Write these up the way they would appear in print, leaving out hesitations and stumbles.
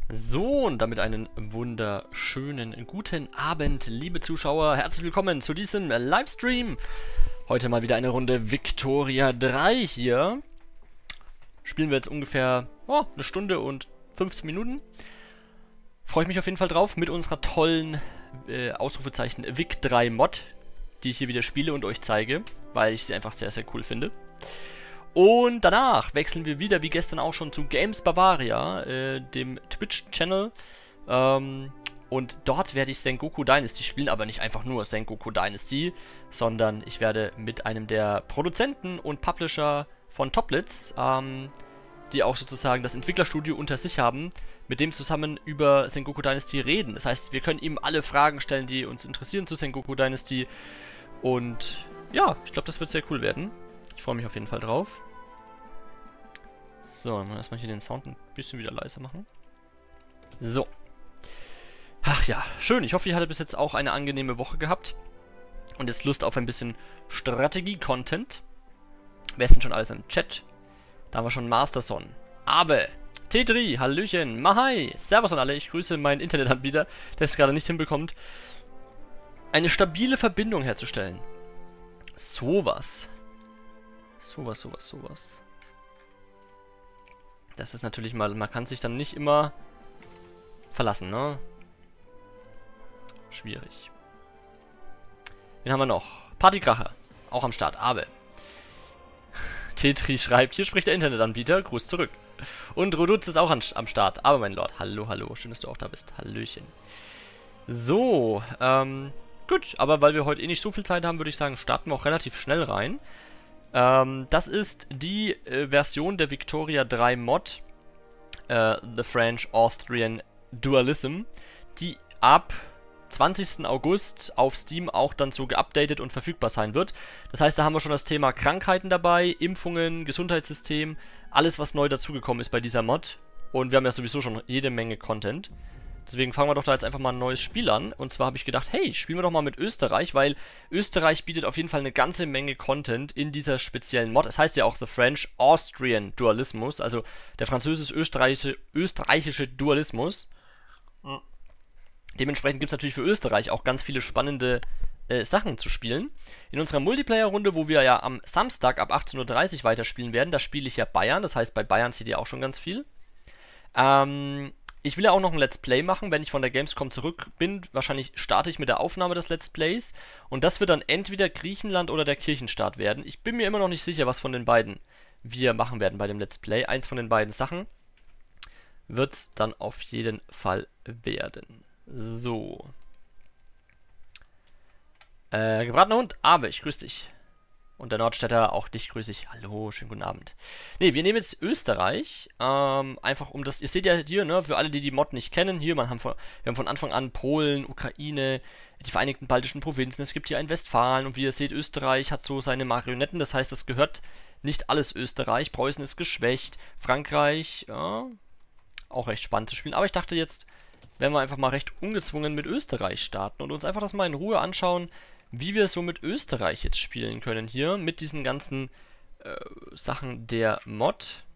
So, und damit einen wunderschönen guten Abend, liebe Zuschauer. Herzlich willkommen zu diesem Livestream. Heute mal wieder eine Runde Victoria 3 hier. Spielen wir jetzt ungefähr eine Stunde und 15 Minuten. Freue ich mich auf jeden Fall drauf mit unserer tollen Ausrufezeichen Vic 3 Mod, die ich hier wieder spiele und euch zeige, weil ich sie einfach sehr, sehr cool finde. Und danach wechseln wir wieder, wie gestern auch schon, zu Games Bavaria, dem Twitch-Channel. Und dort werde ich Sengoku Dynasty spielen, aber nicht einfach nur Sengoku Dynasty, sondern ich werde mit einem der Produzenten und Publisher von Toplitz, die auch sozusagen das Entwicklerstudio unter sich haben, mit dem zusammen über Sengoku Dynasty reden. Das heißt, wir können ihm alle Fragen stellen, die uns interessieren zu Sengoku Dynasty. Und ja, ich glaube, das wird sehr cool werden. Ich freue mich auf jeden Fall drauf. So, dann mal erstmal hier den Sound ein bisschen wieder leiser machen. So. Ach ja, schön. Ich hoffe, ihr hattet bis jetzt auch eine angenehme Woche gehabt. Und jetzt Lust auf ein bisschen Strategie-Content. Wer ist denn schon alles im Chat? Da haben wir schon Masterson. Abe, Tetri, Hallöchen, Mahai, Servus an alle. Ich grüße meinen Internetanbieter, der es gerade nicht hinbekommt, eine stabile Verbindung herzustellen. Sowas. Sowas. Das ist natürlich mal, man kann sich dann nicht immer verlassen, ne? Schwierig. Wen haben wir noch? Partykracher, auch am Start, Abe. Tetri schreibt, hier spricht der Internetanbieter, Gruß zurück. Und Roduz ist auch am Start, aber mein Lord, hallo, schön, dass du auch da bist, hallöchen. So, gut, aber weil wir heute eh nicht so viel Zeit haben, würde ich sagen, starten wir auch relativ schnell rein. Das ist die Version der Victoria 3 Mod, The French Austrian Dualism, die ab 20. August auf Steam auch dann so geupdatet und verfügbar sein wird. Das heißt, da haben wir schon das Thema Krankheiten dabei, Impfungen, Gesundheitssystem, alles was neu dazugekommen ist bei dieser Mod. Und wir haben ja sowieso schon jede Menge Content. Deswegen fangen wir doch da jetzt einfach mal ein neues Spiel an. Und zwar habe ich gedacht, hey, spielen wir doch mal mit Österreich, weil Österreich bietet auf jeden Fall eine ganze Menge Content in dieser speziellen Mod. Es heißt ja auch The French Austrian Dualismus, also der französisch-österreichische Dualismus. Dementsprechend gibt es natürlich für Österreich auch ganz viele spannende Sachen zu spielen. In unserer Multiplayer-Runde, wo wir ja am Samstag ab 18:30 Uhr weiterspielen werden, da spiele ich ja Bayern. Das heißt, bei Bayern seht ihr auch schon ganz viel. Ich will ja auch noch ein Let's Play machen, wenn ich von der Gamescom zurück bin. Wahrscheinlich starte ich mit der Aufnahme des Let's Plays. Und das wird dann entweder Griechenland oder der Kirchenstaat werden. Ich bin mir immer noch nicht sicher, was von den beiden wir machen werden bei dem Let's Play. Eins von den beiden Sachen wird es dann auf jeden Fall werden. So. Gebratener Hund, Abe, ich grüß dich. Und der Nordstädter, auch dich grüße ich. Hallo, schönen guten Abend. Ne, wir nehmen jetzt Österreich. Einfach um das, ihr seht ja hier, ne, für alle, die die Mod nicht kennen, hier, wir haben von Anfang an Polen, Ukraine, die Vereinigten Baltischen Provinzen, es gibt hier ein Westfalen und wie ihr seht, Österreich hat so seine Marionetten, das heißt, das gehört nicht alles Österreich. Preußen ist geschwächt, Frankreich, ja, auch recht spannend zu spielen. Aber ich dachte jetzt, werden wir einfach mal recht ungezwungen mit Österreich starten und uns einfach das mal in Ruhe anschauen, wie wir so mit Österreich jetzt spielen können hier, mit diesen ganzen Sachen der Mod.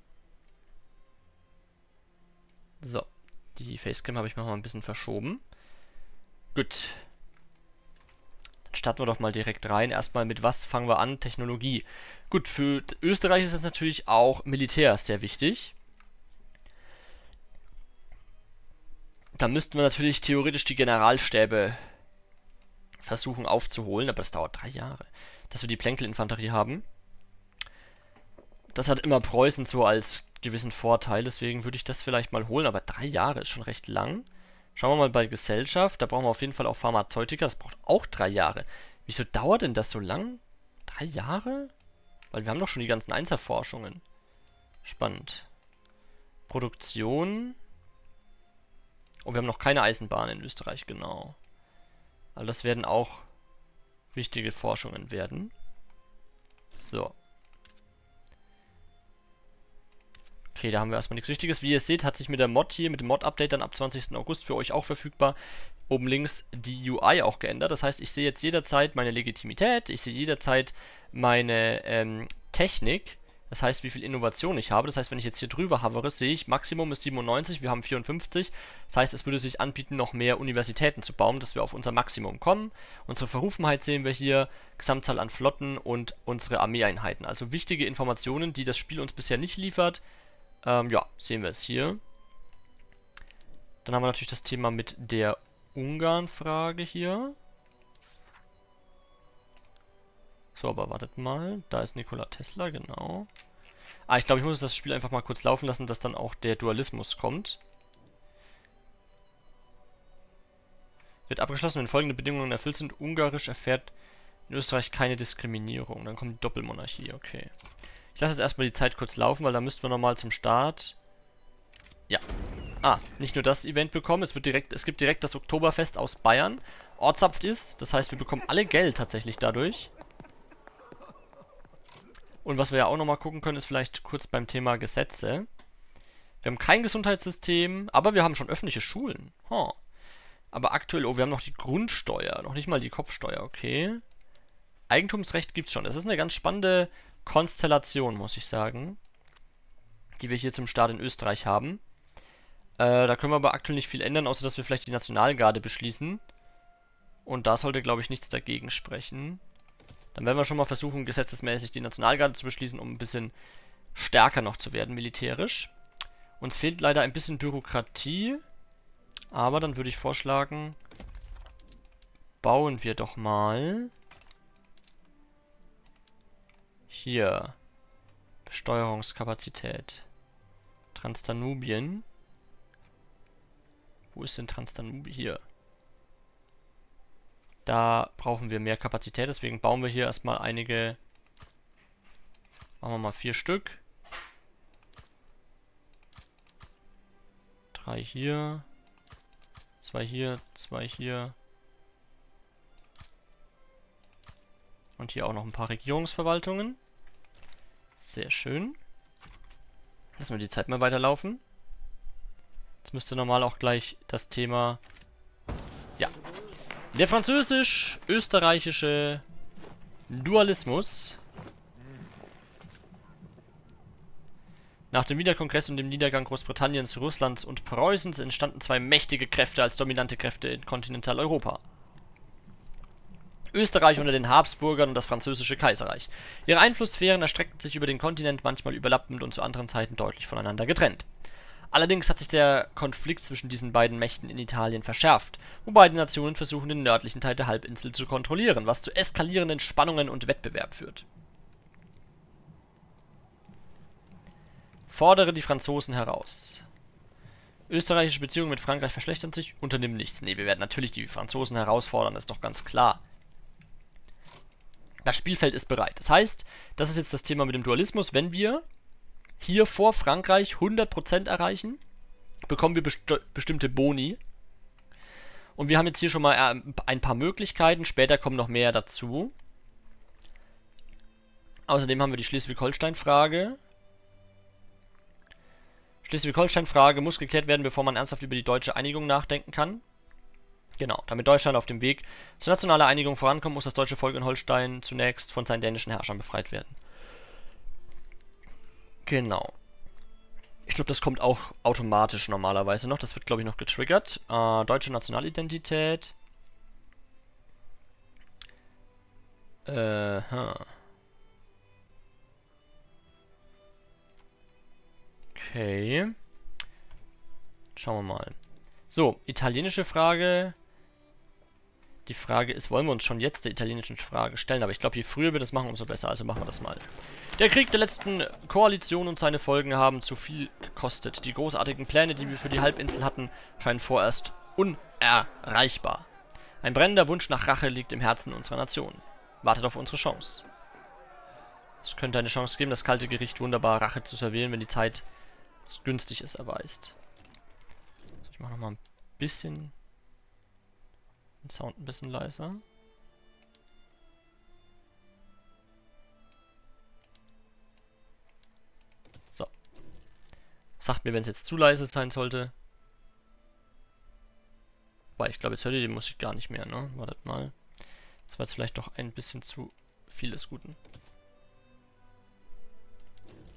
So, die Facecam habe ich mal ein bisschen verschoben. Gut. Dann starten wir doch mal direkt rein. Erstmal mit was fangen wir an? Technologie. Gut, für Österreich ist es natürlich auch Militär sehr wichtig. Da müssten wir natürlich theoretisch die Generalstäbe versuchen aufzuholen, aber das dauert 3 Jahre, dass wir die Plänkelinfanterie haben. Das hat immer Preußen so als gewissen Vorteil, deswegen würde ich das vielleicht mal holen, aber 3 Jahre ist schon recht lang. Schauen wir mal bei Gesellschaft, da brauchen wir auf jeden Fall auch Pharmazeutika, das braucht auch 3 Jahre. Wieso dauert denn das so lang? 3 Jahre? Weil wir haben doch schon die ganzen Einserforschungen. Spannend. Produktion. Oh, wir haben noch keine Eisenbahn in Österreich, genau. Also das werden auch wichtige Forschungen werden. So. Okay, da haben wir erstmal nichts Wichtiges. Wie ihr seht, hat sich mit der Mod hier, mit dem Mod-Update dann ab 20. August für euch auch verfügbar, oben links die UI auch geändert. Das heißt, ich sehe jetzt jederzeit meine Legitimität, ich sehe jederzeit meine Technik. Das heißt, wie viel Innovation ich habe. Das heißt, wenn ich jetzt hier drüber hovere, sehe ich, Maximum ist 97, wir haben 54. Das heißt, es würde sich anbieten, noch mehr Universitäten zu bauen, dass wir auf unser Maximum kommen. Unsere Verrufenheit sehen wir hier, Gesamtzahl an Flotten und unsere Armeeeinheiten. Also wichtige Informationen, die das Spiel uns bisher nicht liefert. Ja, sehen wir es hier. Dann haben wir natürlich das Thema mit der Ungarn-Frage hier. So, aber wartet mal. Da ist Nikola Tesla, genau. Ah, ich glaube, ich muss das Spiel einfach mal kurz laufen lassen, dass dann auch der Dualismus kommt. Wird abgeschlossen, wenn folgende Bedingungen erfüllt sind. Ungarisch erfährt in Österreich keine Diskriminierung. Dann kommt die Doppelmonarchie, okay. Ich lasse jetzt erstmal die Zeit kurz laufen, weil da müssten wir nochmal zum Start. Ja. Ah, nicht nur das Event bekommen, es gibt direkt das Oktoberfest aus Bayern. Ortsapft ist, das heißt, wir bekommen alle Geld tatsächlich dadurch. Und was wir ja auch nochmal gucken können, ist vielleicht kurz beim Thema Gesetze. Wir haben kein Gesundheitssystem, aber wir haben schon öffentliche Schulen. Aber aktuell, oh, wir haben noch die Grundsteuer, noch nicht mal die Kopfsteuer, okay. Eigentumsrecht gibt's schon. Das ist eine ganz spannende Konstellation, muss ich sagen, die wir hier zum Start in Österreich haben. Da können wir aber aktuell nicht viel ändern, außer dass wir vielleicht die Nationalgarde beschließen. Und da sollte, glaube ich, nichts dagegen sprechen. Dann werden wir schon mal versuchen, gesetzesmäßig die Nationalgarde zu beschließen, um ein bisschen stärker noch zu werden, militärisch. Uns fehlt leider ein bisschen Bürokratie. Aber dann würde ich vorschlagen, bauen wir doch mal hier Besteuerungskapazität. Transdanubien. Wo ist denn Transdanubien? Hier. Da brauchen wir mehr Kapazität, deswegen bauen wir hier erstmal einige. Machen wir mal 4 Stück. 3 hier. 2 hier, 2 hier. Und hier auch noch ein paar Regierungsverwaltungen. Sehr schön. Lassen wir die Zeit mal weiterlaufen. Jetzt müsste normal auch gleich das Thema... Ja. Der französisch-österreichische Dualismus. Nach dem Wiener Kongress und dem Niedergang Großbritanniens, Russlands und Preußens entstanden 2 mächtige Kräfte als dominante Kräfte in Kontinentaleuropa. Österreich unter den Habsburgern und das französische Kaiserreich. Ihre Einflusssphären erstreckten sich über den Kontinent, manchmal überlappend und zu anderen Zeiten deutlich voneinander getrennt. Allerdings hat sich der Konflikt zwischen diesen beiden Mächten in Italien verschärft, wobei die Nationen versuchen, den nördlichen Teil der Halbinsel zu kontrollieren, was zu eskalierenden Spannungen und Wettbewerb führt. Fordere die Franzosen heraus. Österreichische Beziehungen mit Frankreich verschlechtern sich, unternimm nichts. Ne, wir werden natürlich die Franzosen herausfordern, ist doch ganz klar. Das Spielfeld ist bereit. Das heißt, das ist jetzt das Thema mit dem Dualismus. Wenn wir hier vor Frankreich 100% erreichen, bekommen wir bestimmte Boni. Und wir haben jetzt hier schon mal ein paar Möglichkeiten. Später kommen noch mehr dazu. Außerdem haben wir die Schleswig-Holstein-Frage. Schleswig-Holstein-Frage muss geklärt werden, bevor man ernsthaft über die deutsche Einigung nachdenken kann. Genau, damit Deutschland auf dem Weg zur nationalen Einigung vorankommt, muss das deutsche Volk in Holstein zunächst von seinen dänischen Herrschern befreit werden. Genau. Ich glaube, das kommt auch automatisch normalerweise noch. Das wird, glaube ich, noch getriggert. Deutsche Nationalidentität. Okay. Schauen wir mal. So, italienische Frage. Die Frage ist, wollen wir uns schon jetzt der italienischen Frage stellen? Aber ich glaube, je früher wir das machen, umso besser. Also machen wir das mal. Der Krieg der letzten Koalition und seine Folgen haben zu viel gekostet. Die großartigen Pläne, die wir für die Halbinsel hatten, scheinen vorerst unerreichbar. Ein brennender Wunsch nach Rache liegt im Herzen unserer Nation. Wartet auf unsere Chance. Es könnte eine Chance geben, das kalte Gericht wunderbar Rache zu servieren, wenn die Zeit günstig es erweist. Ich mache nochmal ein bisschen den Sound ein bisschen leiser. So. Sagt mir, wenn es jetzt zu leise sein sollte. Weil ich glaube, jetzt hört ihr die Musik gar nicht mehr, ne? Wartet mal. Das war jetzt vielleicht doch ein bisschen zu viel des Guten.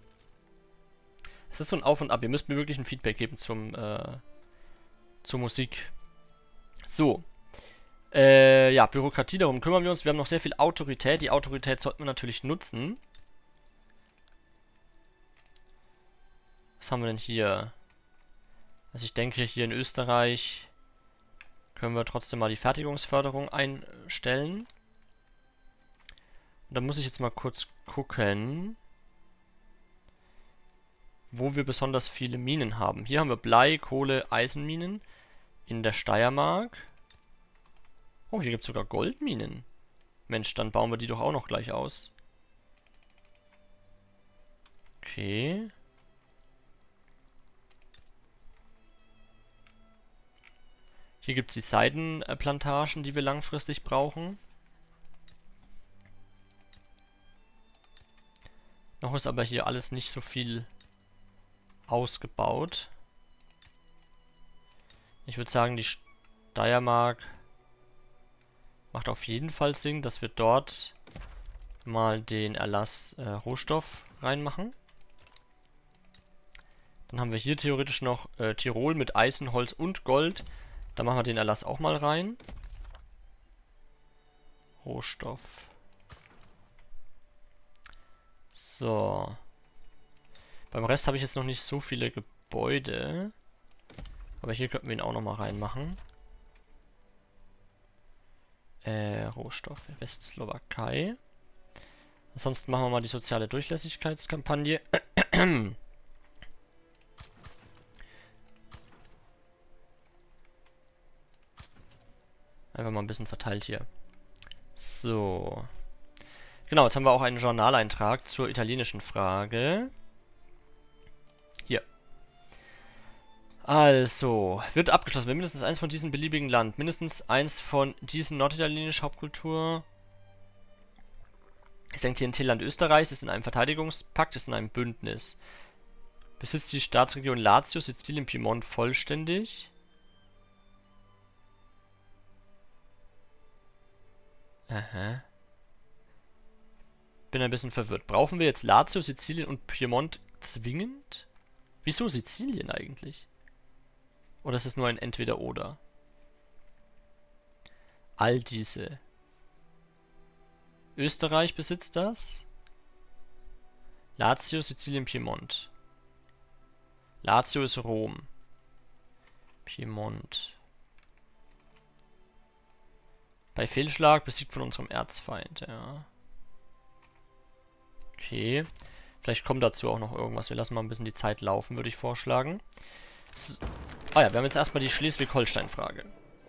Es ist so ein Auf und Ab. Ihr müsst mir wirklich ein Feedback geben zur Musik. So. Ja, Bürokratie, darum kümmern wir uns. Wir haben noch sehr viel Autorität. Die Autorität sollten wir natürlich nutzen. Was haben wir denn hier? Also ich denke, hier in Österreich können wir trotzdem mal die Fertigungsförderung einstellen. Und da muss ich jetzt mal kurz gucken, wo wir besonders viele Minen haben. Hier haben wir Blei, Kohle, Eisenminen in der Steiermark. Oh, hier gibt es sogar Goldminen. Mensch, dann bauen wir die doch auch noch gleich aus. Okay. Hier gibt es die Seidenplantagen, die wir langfristig brauchen. Noch ist aber hier alles nicht so viel ausgebaut. Ich würde sagen, die Steiermark macht auf jeden Fall Sinn, dass wir dort mal den Erlass Rohstoff reinmachen. Dann haben wir hier theoretisch noch Tirol mit Eisen, Holz und Gold. Da machen wir den Erlass auch mal rein. Rohstoff. So. Beim Rest habe ich jetzt noch nicht so viele Gebäude. Aber hier könnten wir ihn auch nochmal reinmachen. Rohstoffe. Westslowakei. Ansonsten machen wir mal die soziale Durchlässigkeitskampagne. Einfach mal ein bisschen verteilt hier. So. Genau, jetzt haben wir auch einen Journaleintrag zur italienischen Frage. Hier. Also, wird abgeschlossen, wenn mindestens eins von diesen beliebigen Land, mindestens eins von diesen norditalienischen Hauptkultur. Es denkt hier in Tierland Österreichs, ist in einem Verteidigungspakt, ist in einem Bündnis. Besitzt die Staatsregion Lazio, Sizilien, Piemont vollständig. Aha. Bin ein bisschen verwirrt. Brauchen wir jetzt Lazio, Sizilien und Piemont zwingend? Wieso Sizilien eigentlich? Oder ist es nur ein Entweder-Oder? All diese. Österreich besitzt das. Lazio, Sizilien, Piemont. Lazio ist Rom. Piemont. Bei Fehlschlag besiegt von unserem Erzfeind, ja. Okay. Vielleicht kommt dazu auch noch irgendwas. Wir lassen mal ein bisschen die Zeit laufen, würde ich vorschlagen. So. Ah ja, wir haben jetzt erstmal die Schleswig-Holstein-Frage.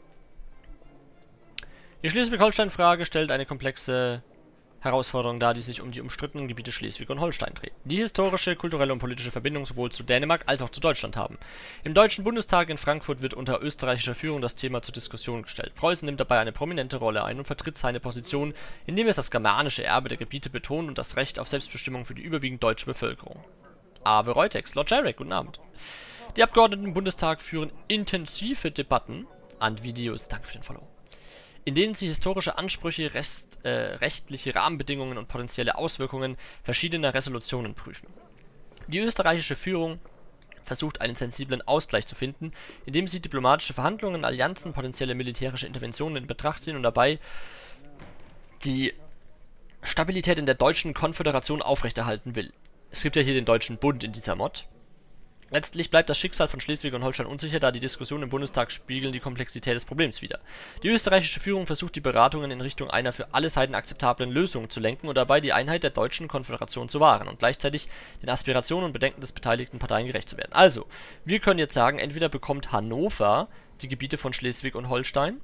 Die Schleswig-Holstein-Frage stellt eine komplexe Herausforderung dar, die sich um die umstrittenen Gebiete Schleswig und Holstein dreht, die historische, kulturelle und politische Verbindung sowohl zu Dänemark als auch zu Deutschland haben. Im Deutschen Bundestag in Frankfurt wird unter österreichischer Führung das Thema zur Diskussion gestellt. Preußen nimmt dabei eine prominente Rolle ein und vertritt seine Position, indem es das germanische Erbe der Gebiete betont und das Recht auf Selbstbestimmung für die überwiegend deutsche Bevölkerung. Ave Reutex, Lord Jarek, guten Abend. Die Abgeordneten im Bundestag führen intensive Debatten an Videos, danke für den Follow, in denen sie historische Ansprüche, rechtliche Rahmenbedingungen und potenzielle Auswirkungen verschiedener Resolutionen prüfen. Die österreichische Führung versucht einen sensiblen Ausgleich zu finden, indem sie diplomatische Verhandlungen, Allianzen, potenzielle militärische Interventionen in Betracht ziehen und dabei die Stabilität in der deutschen Konföderation aufrechterhalten will. Es gibt ja hier den Deutschen Bund in dieser Mod. Letztlich bleibt das Schicksal von Schleswig und Holstein unsicher, da die Diskussionen im Bundestag spiegeln die Komplexität des Problems wider. Die österreichische Führung versucht die Beratungen in Richtung einer für alle Seiten akzeptablen Lösung zu lenken und dabei die Einheit der deutschen Konföderation zu wahren und gleichzeitig den Aspirationen und Bedenken des beteiligten Parteien gerecht zu werden. Also, wir können jetzt sagen, entweder bekommt Hannover die Gebiete von Schleswig und Holstein,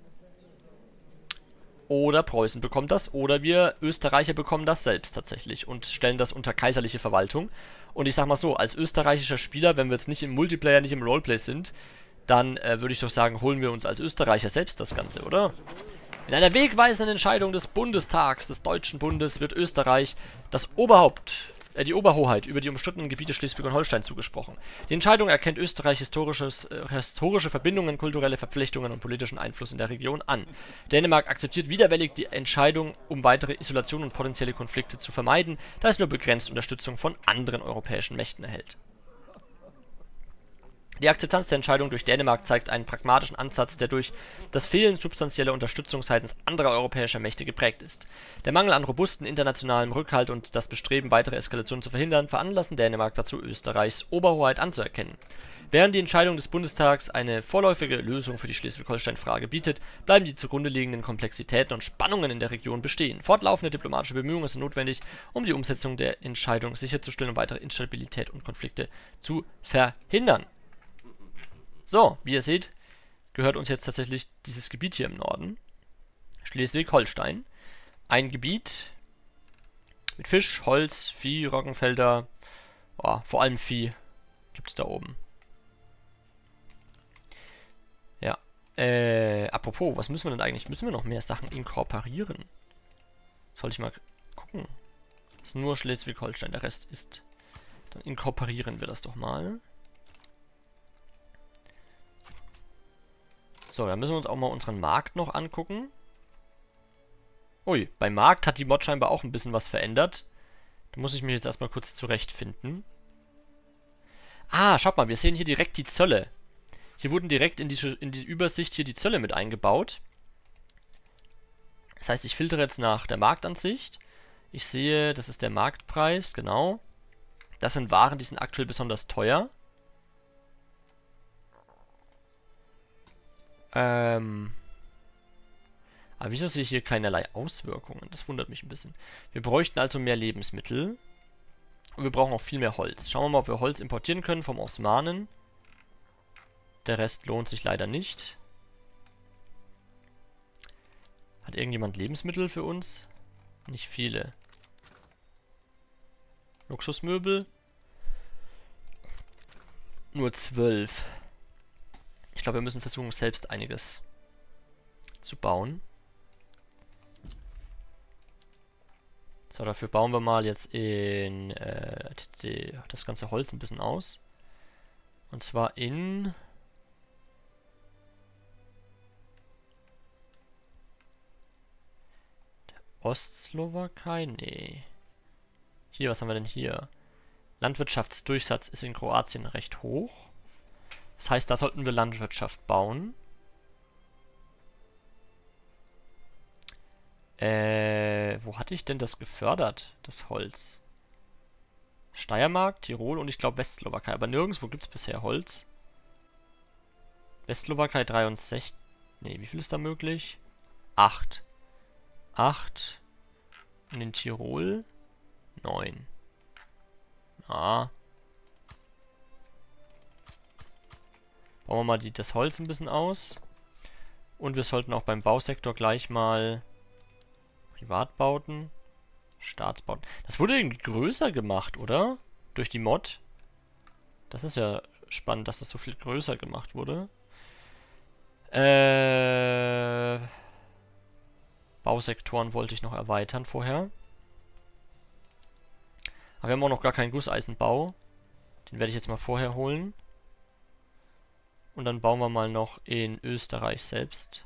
oder Preußen bekommt das, oder wir Österreicher bekommen das selbst tatsächlich und stellen das unter kaiserliche Verwaltung. Und ich sag mal so, als österreichischer Spieler, wenn wir jetzt nicht im Multiplayer, nicht im Roleplay sind, dann würde ich doch sagen, holen wir uns als Österreicher selbst das Ganze, oder? In einer wegweisenden Entscheidung des Bundestags des Deutschen Bundes wird Österreich die Oberhoheit über die umstrittenen Gebiete Schleswig und Holstein zugesprochen. Die Entscheidung erkennt Österreich historische Verbindungen, kulturelle Verflechtungen und politischen Einfluss in der Region an. Dänemark akzeptiert widerwillig die Entscheidung, um weitere Isolation und potenzielle Konflikte zu vermeiden, da es nur begrenzt Unterstützung von anderen europäischen Mächten erhält. Die Akzeptanz der Entscheidung durch Dänemark zeigt einen pragmatischen Ansatz, der durch das Fehlen substanzieller Unterstützung seitens anderer europäischer Mächte geprägt ist. Der Mangel an robusten internationalem Rückhalt und das Bestreben, weitere Eskalationen zu verhindern, veranlassen Dänemark dazu, Österreichs Oberhoheit anzuerkennen. Während die Entscheidung des Bundestags eine vorläufige Lösung für die Schleswig-Holstein-Frage bietet, bleiben die zugrunde liegenden Komplexitäten und Spannungen in der Region bestehen. Fortlaufende diplomatische Bemühungen sind notwendig, um die Umsetzung der Entscheidung sicherzustellen und weitere Instabilität und Konflikte zu verhindern. So, wie ihr seht, gehört uns jetzt tatsächlich dieses Gebiet hier im Norden. Schleswig-Holstein. Ein Gebiet mit Fisch, Holz, Vieh, Roggenfelder. Oh, vor allem Vieh gibt es da oben. Ja. Apropos, was müssen wir denn eigentlich? Müssen wir noch mehr Sachen inkorporieren? Soll ich mal gucken. Das ist nur Schleswig-Holstein, der Rest ist... Dann inkorporieren wir das doch mal. So, dann müssen wir uns auch mal unseren Markt noch angucken. Ui, beim Markt hat die Mod scheinbar auch ein bisschen was verändert. Da muss ich mich jetzt erstmal kurz zurechtfinden. Ah, schaut mal, wir sehen hier direkt die Zölle. Hier wurden direkt in die Übersicht hier die Zölle mit eingebaut. Das heißt, ich filtere jetzt nach der Marktansicht. Ich sehe, das ist der Marktpreis, genau. Das sind Waren, die sind aktuell besonders teuer. Aber wieso sehe ich hier keinerlei Auswirkungen? Das wundert mich ein bisschen. Wir bräuchten also mehr Lebensmittel. Und wir brauchen auch viel mehr Holz. Schauen wir mal, ob wir Holz importieren können vom Osmanen. Der Rest lohnt sich leider nicht. Hat irgendjemand Lebensmittel für uns? Nicht viele. Luxusmöbel? Nur 12. Ich glaube, wir müssen versuchen, selbst einiges zu bauen. So, dafür bauen wir mal jetzt in das ganze Holz ein bisschen aus. Und zwar in... der Ostslowakei? Nee. Hier, was haben wir denn hier? Landwirtschaftsdurchsatz ist in Kroatien recht hoch. Das heißt, da sollten wir Landwirtschaft bauen. Wo hatte ich denn das gefördert, das Holz? Steiermark, Tirol und ich glaube Westslowakei. Aber nirgendwo gibt es bisher Holz. Westslowakei 63. Ne, wie viel ist da möglich? 8. 8. Und in Tirol 9. Ah. Bauen wir mal das Holz ein bisschen aus. Und wir sollten auch beim Bausektor gleich mal Privatbauten, Staatsbauten. Das wurde irgendwie größer gemacht, oder? Durch die Mod. Das ist ja spannend, dass das so viel größer gemacht wurde. Bausektoren wollte ich noch erweitern vorher. Aber wir haben auch noch gar keinen Gusseisenbau. Den werde ich jetzt mal vorher holen. Und dann bauen wir mal noch in Österreich selbst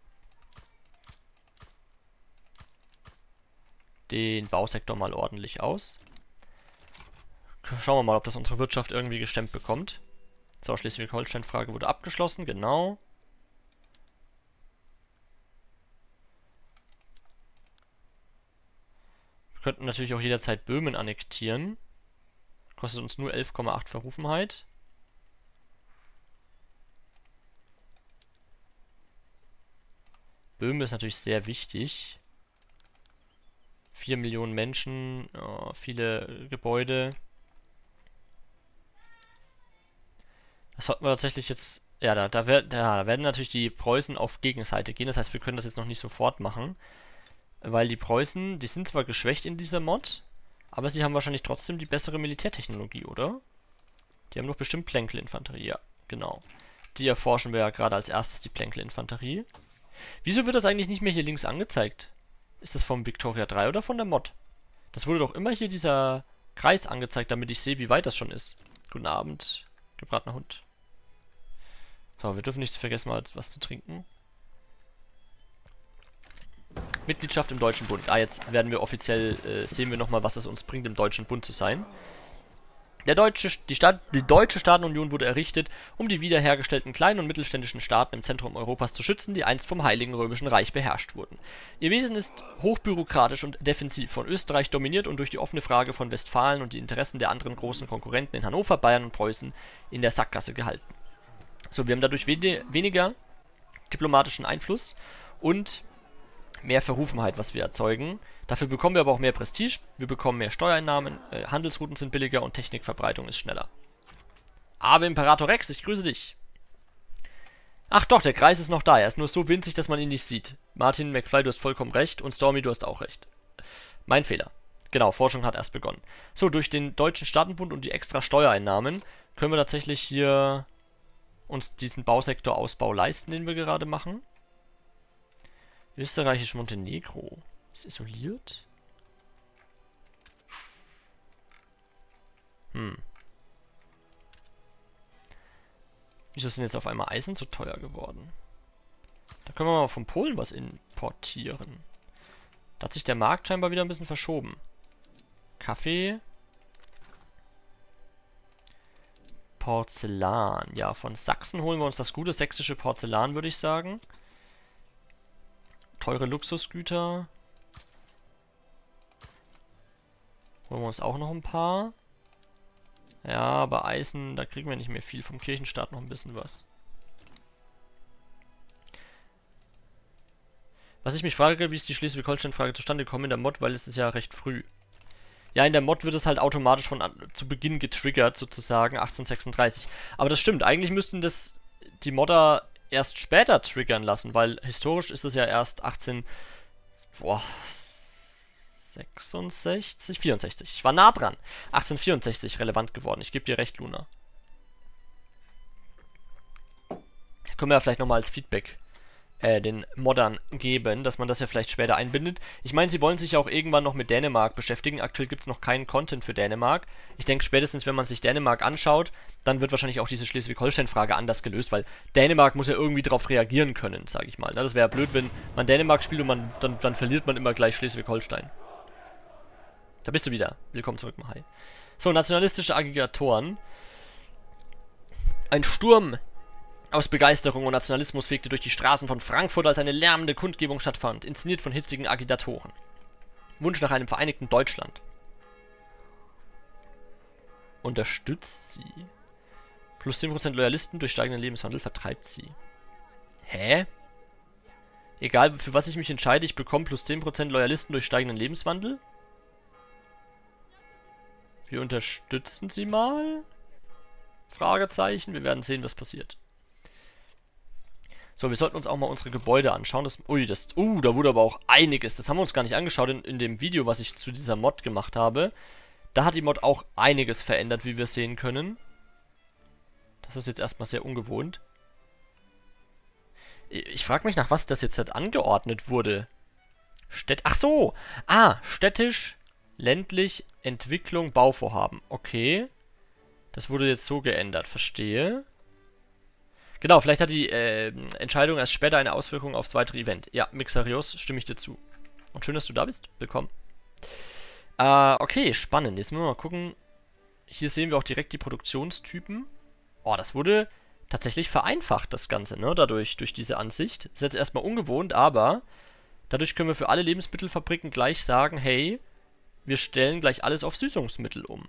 den Bausektor mal ordentlich aus. Schauen wir mal, ob das unsere Wirtschaft irgendwie gestemmt bekommt. So, Schleswig-Holstein-Frage wurde abgeschlossen, genau. Wir könnten natürlich auch jederzeit Böhmen annektieren. Kostet uns nur 11,8 Verrufenheit. Böhmen ist natürlich sehr wichtig. 4 Millionen Menschen, oh, viele Gebäude. Das sollten wir tatsächlich jetzt... Ja, da werden natürlich die Preußen auf Gegenseite gehen. Das heißt, wir können das jetzt noch nicht sofort machen. Weil die Preußen, die sind zwar geschwächt in dieser Mod, aber sie haben wahrscheinlich trotzdem die bessere Militärtechnologie, oder? Die haben doch bestimmt Plänkel-Infanterie, ja, genau. Die erforschen wir ja gerade als erstes, die Plänkel-Infanterie. Wieso wird das eigentlich nicht mehr hier links angezeigt? Ist das vom Victoria 3 oder von der Mod? Das wurde doch immer hier dieser Kreis angezeigt, damit ich sehe, wie weit das schon ist. Guten Abend, gebratener Hund. So, wir dürfen nicht vergessen, mal was zu trinken. Mitgliedschaft im Deutschen Bund. Ah, jetzt werden wir offiziell, sehen wir nochmal, was es uns bringt, im Deutschen Bund zu sein. Die Deutsche Staatenunion wurde errichtet, um die wiederhergestellten kleinen und mittelständischen Staaten im Zentrum Europas zu schützen, die einst vom Heiligen Römischen Reich beherrscht wurden. Ihr Wesen ist hochbürokratisch und defensiv, von Österreich dominiert und durch die offene Frage von Westfalen und die Interessen der anderen großen Konkurrenten in Hannover, Bayern und Preußen in der Sackgasse gehalten. So, wir haben dadurch weniger diplomatischen Einfluss und mehr Verrufenheit, was wir erzeugen. Dafür bekommen wir aber auch mehr Prestige, wir bekommen mehr Steuereinnahmen, Handelsrouten sind billiger und Technikverbreitung ist schneller. Aber Imperator Rex, ich grüße dich. Ach doch, der Kreis ist noch da, er ist nur so winzig, dass man ihn nicht sieht. Martin McFly, du hast vollkommen recht und Stormy, du hast auch recht. Mein Fehler. Genau, Forschung hat erst begonnen. So, durch den Deutschen Staatenbund und die extra Steuereinnahmen können wir tatsächlich hier uns diesen Bausektorausbau leisten, den wir gerade machen. Österreichisch Montenegro. Ist isoliert? Wieso sind jetzt auf einmal Eisen so teuer geworden? Da können wir mal von Polen was importieren. Da hat sich der Markt scheinbar wieder ein bisschen verschoben. Kaffee. Porzellan. Ja, von Sachsen holen wir uns das gute sächsische Porzellan, würde ich sagen. Teure Luxusgüter. Holen wir uns auch noch ein paar. Ja, aber Eisen, da kriegen wir nicht mehr viel. Vom Kirchenstaat noch ein bisschen was. Was ich mich frage, wie ist die Schleswig-Holstein-Frage zustande gekommen in der Mod, weil es ist ja recht früh. Ja, in der Mod wird es halt automatisch zu Beginn getriggert, sozusagen, 1836. Aber das stimmt, eigentlich müssten das die Modder erst später triggern lassen, weil historisch ist es ja erst 64. Ich war nah dran. 1864 relevant geworden. Ich gebe dir recht, Luna. Können wir ja vielleicht nochmal als Feedback den Moddern geben, dass man das ja vielleicht später einbindet. Ich meine, sie wollen sich ja auch irgendwann noch mit Dänemark beschäftigen. Aktuell gibt es noch keinen Content für Dänemark. Ich denke, spätestens, wenn man sich Dänemark anschaut, dann wird wahrscheinlich auch diese Schleswig-Holstein-Frage anders gelöst, weil Dänemark muss ja irgendwie darauf reagieren können, sage ich mal. Das wäre ja blöd, wenn man Dänemark spielt und dann verliert man immer gleich Schleswig-Holstein. Da bist du wieder. Willkommen zurück, Mahai. So, nationalistische Aggregatoren. Ein Sturm aus Begeisterung und Nationalismus fegte durch die Straßen von Frankfurt, als eine lärmende Kundgebung stattfand, inszeniert von hitzigen Agitatoren. Wunsch nach einem vereinigten Deutschland. Unterstützt sie. Plus 10% Loyalisten durch steigenden Lebenswandel vertreibt sie. Hä? Egal, für was ich mich entscheide, ich bekomme plus 10% Loyalisten durch steigenden Lebenswandel? Wir unterstützen sie mal? Fragezeichen. Wir werden sehen, was passiert. So, wir sollten uns auch mal unsere Gebäude anschauen. Da wurde aber auch einiges. Das haben wir uns gar nicht angeschaut in dem Video, was ich zu dieser Mod gemacht habe. Da hat die Mod auch einiges verändert, wie wir sehen können. Das ist jetzt erstmal sehr ungewohnt. Ich frage mich, nach was das jetzt halt angeordnet wurde. Ach so! Städtisch, ländlich, Entwicklung, Bauvorhaben. Okay. Das wurde jetzt so geändert. Verstehe. Genau, vielleicht hat die Entscheidung erst später eine Auswirkung aufs weitere Event. Ja, Mixarios, stimme ich dir zu. Und schön, dass du da bist. Willkommen. Okay, spannend. Jetzt müssen wir mal gucken. Hier sehen wir auch direkt die Produktionstypen. Oh, das wurde tatsächlich vereinfacht, das Ganze, ne? Durch diese Ansicht. Ist jetzt erstmal ungewohnt, aber dadurch können wir für alle Lebensmittelfabriken gleich sagen, hey, wir stellen gleich alles auf Süßungsmittel um.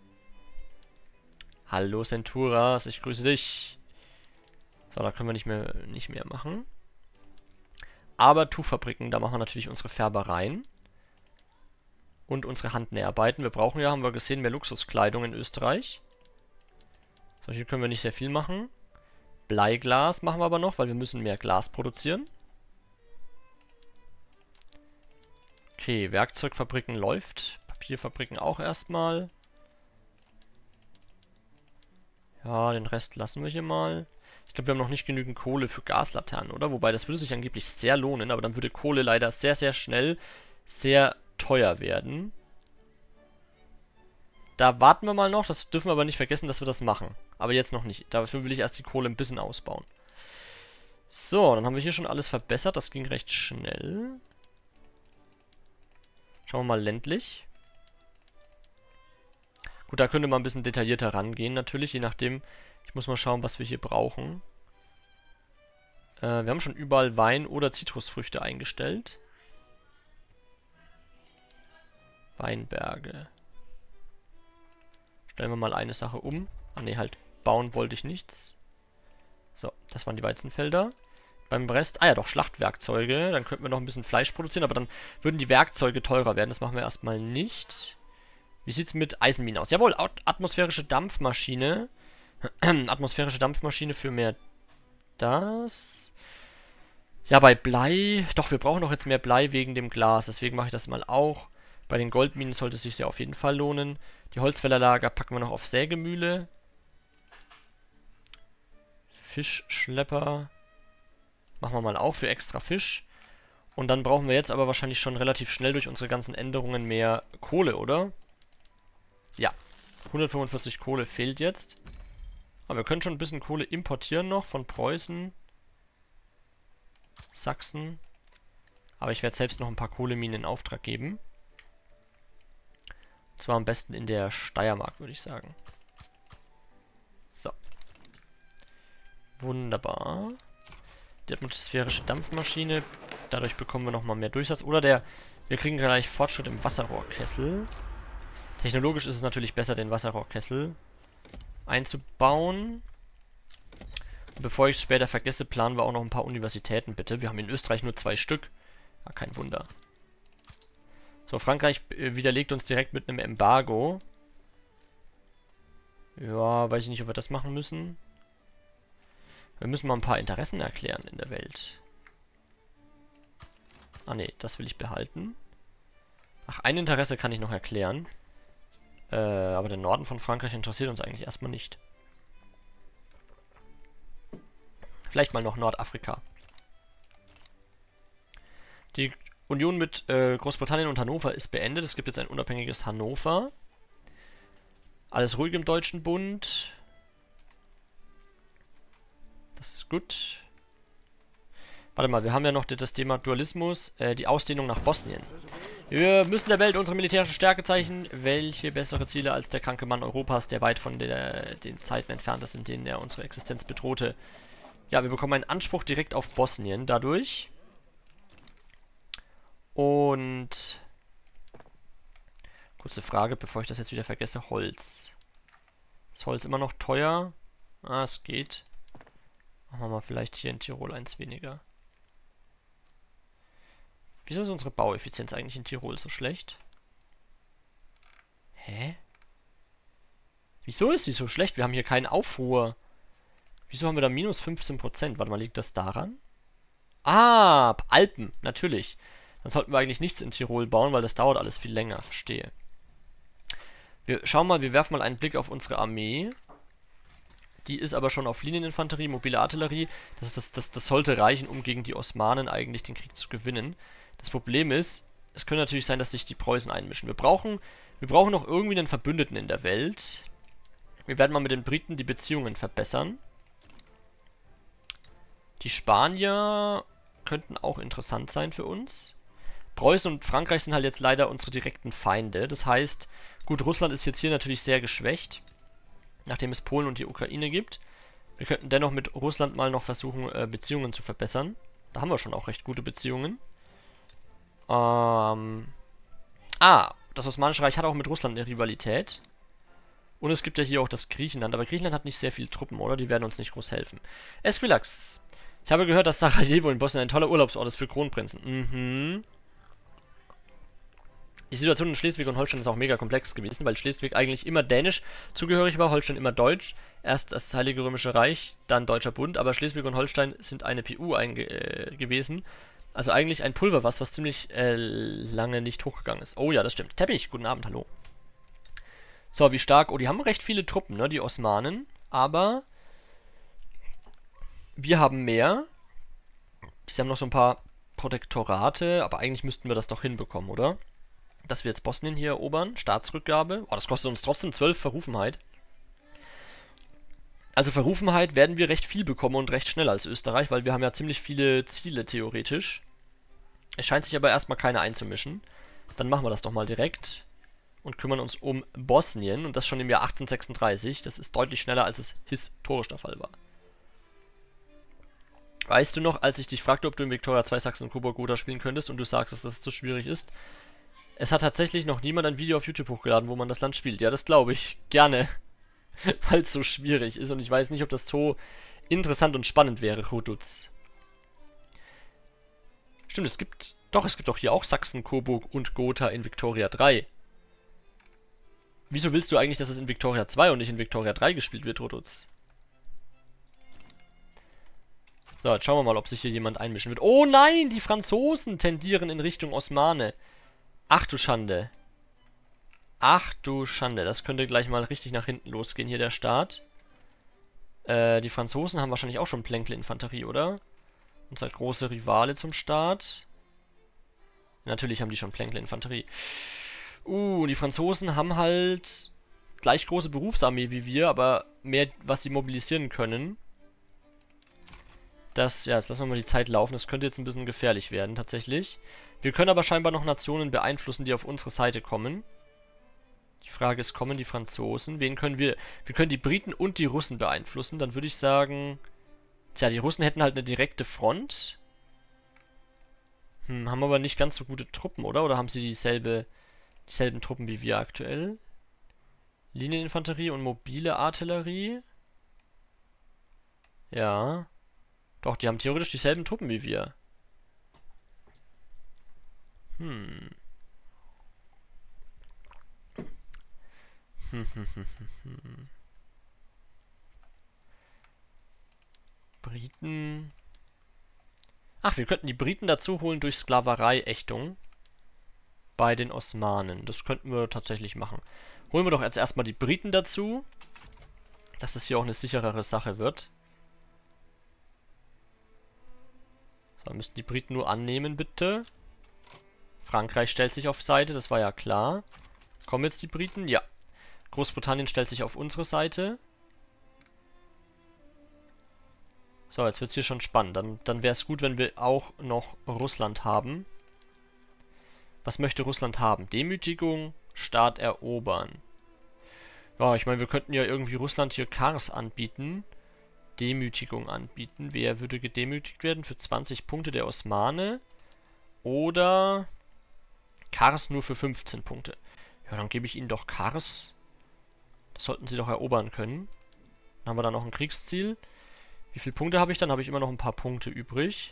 Hallo Centuras, ich grüße dich. So, da können wir nicht mehr machen. Aber Tuchfabriken, da machen wir natürlich unsere Färbereien. Und unsere Handnäharbeiten. Wir brauchen ja, haben wir gesehen, mehr Luxuskleidung in Österreich. So, hier können wir nicht sehr viel machen. Bleiglas machen wir aber noch, weil wir müssen mehr Glas produzieren. Okay, Werkzeugfabriken läuft. Papierfabriken auch erstmal. Ja, den Rest lassen wir hier mal. Ich glaube, wir haben noch nicht genügend Kohle für Gaslaternen, oder? Wobei, das würde sich angeblich sehr lohnen, aber dann würde Kohle leider sehr, sehr schnell sehr teuer werden. Da warten wir mal noch. Das dürfen wir aber nicht vergessen, dass wir das machen. Aber jetzt noch nicht. Dafür will ich erst die Kohle ein bisschen ausbauen. So, dann haben wir hier schon alles verbessert. Das ging recht schnell. Schauen wir mal ländlich. Gut, da könnte man ein bisschen detaillierter rangehen, natürlich, je nachdem. Ich muss mal schauen, was wir hier brauchen. Wir haben schon überall Wein oder Zitrusfrüchte eingestellt. Weinberge. Stellen wir mal eine Sache um. Ah ne, halt, bauen wollte ich nichts. So, das waren die Weizenfelder. Beim Rest, ah ja doch, Schlachtwerkzeuge. Dann könnten wir noch ein bisschen Fleisch produzieren, aber dann würden die Werkzeuge teurer werden. Das machen wir erstmal nicht. Wie sieht es mit Eisenminen aus? Jawohl, atmosphärische Dampfmaschine. Atmosphärische Dampfmaschine für mehr das. Ja, bei Blei, doch, wir brauchen doch jetzt mehr Blei wegen dem Glas. Deswegen mache ich das mal auch. Bei den Goldminen sollte es sich ja auf jeden Fall lohnen. Die Holzfällerlager packen wir noch auf Sägemühle. Fischschlepper machen wir mal auch für extra Fisch. Und dann brauchen wir jetzt aber wahrscheinlich schon relativ schnell durch unsere ganzen Änderungen mehr Kohle, oder? Ja, 145 Kohle fehlt jetzt. Aber wir können schon ein bisschen Kohle importieren noch von Preußen, Sachsen. Aber ich werde selbst noch ein paar Kohleminen in Auftrag geben. Und zwar am besten in der Steiermark, würde ich sagen. So. Wunderbar. Die atmosphärische Dampfmaschine. Dadurch bekommen wir nochmal mehr Durchsatz. Oder wir kriegen gleich Fortschritt im Wasserrohrkessel. Technologisch ist es natürlich besser, den Wasserrohrkessel einzubauen. Und bevor ich es später vergesse, planen wir auch noch ein paar Universitäten, bitte. Wir haben in Österreich nur 2 Stück. Ja, kein Wunder. So, Frankreich widerlegt uns direkt mit einem Embargo. Ja, weiß ich nicht, ob wir das machen müssen. Wir müssen mal ein paar Interessen erklären in der Welt. Ah ne, das will ich behalten. Ach, ein Interesse kann ich noch erklären. Aber der Norden von Frankreich interessiert uns eigentlich erstmal nicht. Vielleicht mal noch Nordafrika. Die Union mit Großbritannien und Hannover ist beendet. Es gibt jetzt ein unabhängiges Hannover. Alles ruhig im Deutschen Bund. Das ist gut. Warte mal, wir haben ja noch das Thema Dualismus, die Ausdehnung nach Bosnien. Wir müssen der Welt unsere militärische Stärke zeichnen. Welche bessere Ziele als der kranke Mann Europas, der weit von den Zeiten entfernt ist, in denen er unsere Existenz bedrohte. Ja, wir bekommen einen Anspruch direkt auf Bosnien dadurch. Und kurze Frage, bevor ich das jetzt wieder vergesse. Holz. Ist Holz immer noch teuer? Ah, es geht. Machen wir mal vielleicht hier in Tirol eins weniger. Wieso ist unsere Baueffizienz eigentlich in Tirol so schlecht? Hä? Wieso ist sie so schlecht? Wir haben hier keinen Aufruhr. Wieso haben wir da minus 15%? Warte mal, liegt das daran? Ah, Alpen, natürlich. Dann sollten wir eigentlich nichts in Tirol bauen, weil das dauert alles viel länger. Verstehe. Wir schauen mal, wir werfen mal einen Blick auf unsere Armee. Die ist aber schon auf Linieninfanterie, mobile Artillerie. Das sollte reichen, um gegen die Osmanen eigentlich den Krieg zu gewinnen. Das Problem ist, es könnte natürlich sein, dass sich die Preußen einmischen. Wir brauchen noch irgendwie einen Verbündeten in der Welt. Wir werden mal mit den Briten die Beziehungen verbessern. Die Spanier könnten auch interessant sein für uns. Preußen und Frankreich sind halt jetzt leider unsere direkten Feinde. Das heißt, gut, Russland ist jetzt hier natürlich sehr geschwächt, nachdem es Polen und die Ukraine gibt. Wir könnten dennoch mit Russland mal noch versuchen, Beziehungen zu verbessern. Da haben wir schon auch recht gute Beziehungen. Das Osmanische Reich hat auch mit Russland eine Rivalität. Und es gibt ja hier auch das Griechenland. Aber Griechenland hat nicht sehr viele Truppen, oder? Die werden uns nicht groß helfen. Esquilax. Ich habe gehört, dass Sarajevo in Bosnien ein toller Urlaubsort ist für Kronprinzen. Mhm. Die Situation in Schleswig und Holstein ist auch mega komplex gewesen, weil Schleswig eigentlich immer dänisch zugehörig war, Holstein immer deutsch. Erst das Heilige Römische Reich, dann Deutscher Bund, aber Schleswig und Holstein sind eine PU gewesen. Also eigentlich ein Pulverfass, was ziemlich lange nicht hochgegangen ist. Oh ja, das stimmt. Teppich, guten Abend, hallo. So, wie stark? Oh, die haben recht viele Truppen, ne, die Osmanen. Aber wir haben mehr. Sie haben noch so ein paar Protektorate, aber eigentlich müssten wir das doch hinbekommen, oder? Dass wir jetzt Bosnien hier erobern. Staatsrückgabe. Oh, das kostet uns trotzdem 12 Verrufenheit. Also Verrufenheit werden wir recht viel bekommen und recht schnell als Österreich, weil wir haben ja ziemlich viele Ziele theoretisch. Es scheint sich aber erstmal keiner einzumischen. Dann machen wir das doch mal direkt. und kümmern uns um Bosnien. Und das schon im Jahr 1836. Das ist deutlich schneller, als es historisch der Fall war. Weißt du noch, als ich dich fragte, ob du in Viktoria 2 Sachsen-Coburg-Gotha spielen könntest und du sagst, dass das zu schwierig ist? Es hat tatsächlich noch niemand ein Video auf YouTube hochgeladen, wo man das Land spielt. Ja, das glaube ich. Gerne. Weil es so schwierig ist und ich weiß nicht, ob das so interessant und spannend wäre, Hoduz. Stimmt, es gibt doch hier auch Sachsen, Coburg und Gotha in Viktoria 3. Wieso willst du eigentlich, dass es in Viktoria 2 und nicht in Viktoria 3 gespielt wird, Hoduz? So, jetzt schauen wir mal, ob sich hier jemand einmischen wird. Oh nein, die Franzosen tendieren in Richtung Osmane. Ach du Schande. Ach du Schande, das könnte gleich mal richtig nach hinten losgehen, hier der Start. Die Franzosen haben wahrscheinlich auch schon Plänkle-Infanterie, oder? Unser großer Rivale zum Start. Natürlich haben die schon Plänkle-Infanterie. Die Franzosen haben halt gleich große Berufsarmee wie wir, aber mehr, was sie mobilisieren können. Jetzt lassen wir mal die Zeit laufen. Das könnte jetzt ein bisschen gefährlich werden, tatsächlich. Wir können aber scheinbar noch Nationen beeinflussen, die auf unsere Seite kommen. Die Frage ist, kommen die Franzosen? Wen können wir... Wir können die Briten und die Russen beeinflussen. Dann würde ich sagen... Tja, die Russen hätten halt eine direkte Front. Haben aber nicht ganz so gute Truppen, oder? Oder haben sie dieselben Truppen wie wir aktuell? Linieninfanterie und mobile Artillerie? Ja... Doch, die haben theoretisch dieselben Truppen wie wir. Briten. Ach, wir könnten die Briten dazu holen durch Sklaverei-Ächtung bei den Osmanen. Das könnten wir tatsächlich machen. Holen wir doch jetzt erstmal die Briten dazu, dass das hier auch eine sicherere Sache wird. So, müssten die Briten nur annehmen, bitte. Frankreich stellt sich auf Seite, das war ja klar. Kommen jetzt die Briten? Ja. Großbritannien stellt sich auf unsere Seite. So, jetzt wird es hier schon spannend. Dann wäre es gut, wenn wir auch noch Russland haben. Was möchte Russland haben? Demütigung, Staat erobern. Ja, ich meine, wir könnten ja irgendwie Russland hier Kars anbieten. Demütigung anbieten. Wer würde gedemütigt werden? Für 20 Punkte der Osmane. Oder Kars nur für 15 Punkte. Ja, dann gebe ich ihnen doch Kars. Das sollten sie doch erobern können. Dann haben wir da noch ein Kriegsziel. Wie viele Punkte habe ich dann? Habe ich immer noch ein paar Punkte übrig.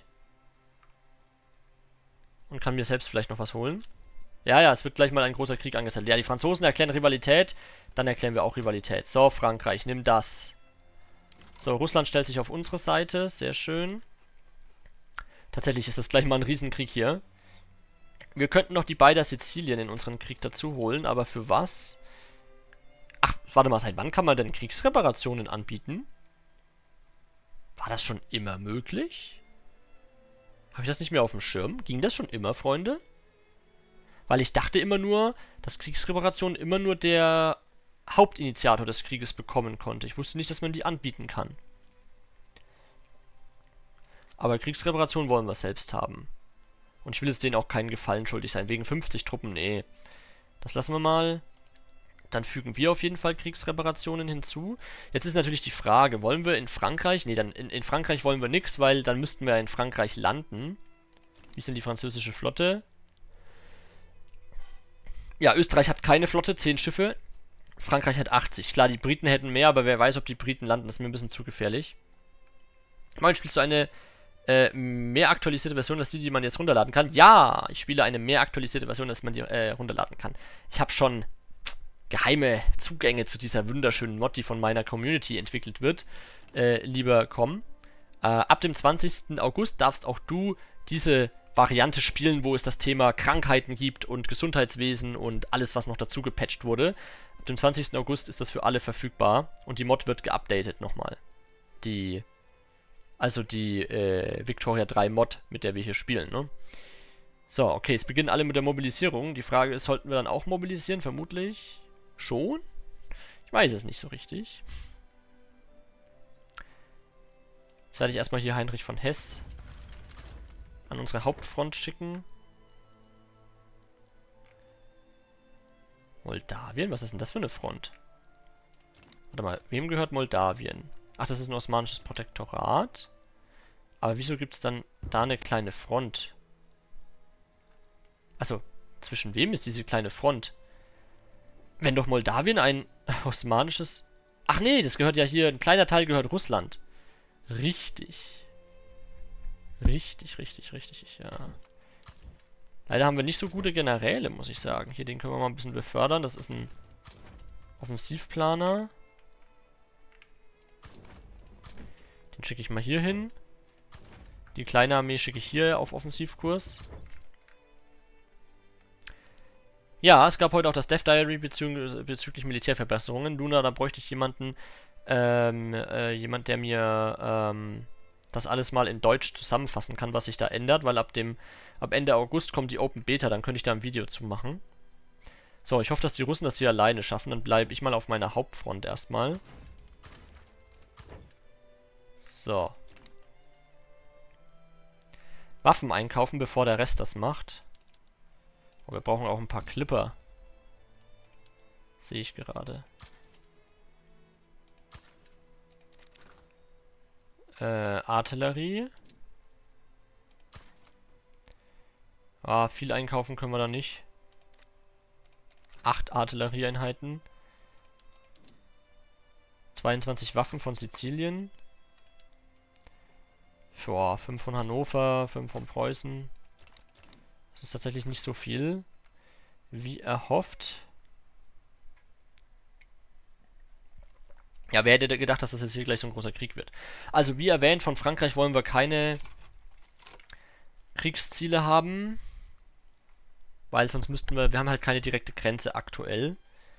Und kann mir selbst vielleicht noch was holen. Ja, es wird gleich mal ein großer Krieg angezettelt. Ja, die Franzosen erklären Rivalität. Dann erklären wir auch Rivalität. So, Frankreich, nimm das. So, Russland stellt sich auf unsere Seite. Sehr schön. Tatsächlich ist das gleich mal ein Riesenkrieg hier. Wir könnten noch die Beider Sizilien in unseren Krieg dazu holen, aber für was? Ach, warte mal, seit wann kann man denn Kriegsreparationen anbieten? War das schon immer möglich? Habe ich das nicht mehr auf dem Schirm? Ging das schon immer, Freunde? Weil ich dachte immer nur, dass Kriegsreparationen immer nur der Hauptinitiator des Krieges bekommen konnte. Ich wusste nicht, dass man die anbieten kann. Aber Kriegsreparationen wollen wir selbst haben. Und ich will jetzt denen auch keinen Gefallen schuldig sein. Wegen 50 Truppen, nee. Das lassen wir mal. Dann fügen wir auf jeden Fall Kriegsreparationen hinzu. Jetzt ist natürlich die Frage, wollen wir in Frankreich... Nee, dann in Frankreich wollen wir nichts, weil dann müssten wir in Frankreich landen. Wie ist denn die französische Flotte? Ja, Österreich hat keine Flotte, 10 Schiffe. Frankreich hat 80. Klar, die Briten hätten mehr, aber wer weiß, ob die Briten landen. Das ist mir ein bisschen zu gefährlich. Moin, spielst du eine mehr aktualisierte Version als die man jetzt runterladen kann? Ja, ich spiele eine mehr aktualisierte Version, als man die runterladen kann. Ich habe schon geheime Zugänge zu dieser wunderschönen Mod, die von meiner Community entwickelt wird. Lieber Com. Ab dem 20. August darfst auch du diese Variante spielen, wo es das Thema Krankheiten gibt und Gesundheitswesen und alles, was noch dazu gepatcht wurde. Ab dem 20. August ist das für alle verfügbar und die Mod wird geupdatet nochmal. Also die Viktoria 3 Mod, mit der wir hier spielen, ne? So, okay, es beginnen alle mit der Mobilisierung. Die Frage ist, sollten wir dann auch mobilisieren? Vermutlich schon? Ich weiß es nicht so richtig. Jetzt werde ich erstmal hier Heinrich von Hess an unsere Hauptfront schicken. Moldawien? Was ist denn das für eine Front? Warte mal, wem gehört Moldawien? Ach, das ist ein osmanisches Protektorat. Aber wieso gibt es dann da eine kleine Front? Also, zwischen wem ist diese kleine Front? Wenn doch Moldawien ein osmanisches... Ach nee, das gehört ja hier... Ein kleiner Teil gehört Russland. Richtig. Richtig, ja. Leider haben wir nicht so gute Generäle, muss ich sagen. Hier, den können wir mal ein bisschen befördern. Das ist ein Offensivplaner. Den schicke ich mal hier hin. Die kleine Armee schicke ich hier auf Offensivkurs. Ja, es gab heute auch das Death Diary bezüglich Militärverbesserungen. Luna, da bräuchte ich jemanden, jemand, der mir das alles mal in Deutsch zusammenfassen kann, was sich da ändert, weil ab Ende August kommt die Open Beta, dann könnte ich da ein Video zu machen. So, ich hoffe, dass die Russen das hier alleine schaffen, dann bleibe ich mal auf meiner Hauptfront erstmal. So. Waffen einkaufen, bevor der Rest das macht. Oh, wir brauchen auch ein paar Clipper. Sehe ich gerade. Artillerie. Ah, viel einkaufen können wir da nicht. 8 Artillerieeinheiten. 22 Waffen von Sizilien. Boah, 5 von Hannover, 5 von Preußen. Das ist tatsächlich nicht so viel, wie erhofft. Ja, wer hätte gedacht, dass das jetzt hier gleich so ein großer Krieg wird. Also, wie erwähnt, von Frankreich wollen wir keine Kriegsziele haben. Weil sonst müssten wir haben halt keine direkte Grenze aktuell.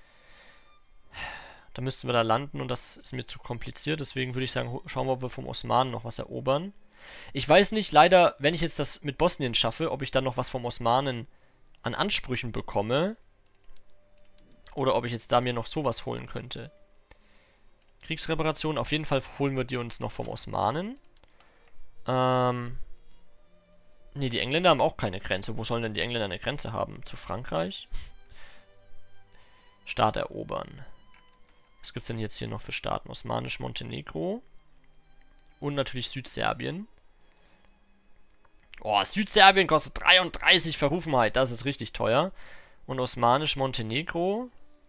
Da müssten wir da landen und das ist mir zu kompliziert. Deswegen würde ich sagen, schauen wir, ob wir vom Osmanen noch was erobern. Ich weiß nicht, leider, wenn ich jetzt das mit Bosnien schaffe, ob ich dann noch was vom Osmanen an Ansprüchen bekomme. Oder ob ich jetzt da mir noch sowas holen könnte. Kriegsreparation, auf jeden Fall holen wir die uns noch vom Osmanen. Ne, die Engländer haben auch keine Grenze. Wo sollen denn die Engländer eine Grenze haben? Zu Frankreich? Staat erobern. Was gibt es denn jetzt hier noch für Staaten? Osmanisch Montenegro. Und natürlich Südserbien. Oh, Südserbien kostet 33 Verrufenheit. Das ist richtig teuer. Und Osmanisch Montenegro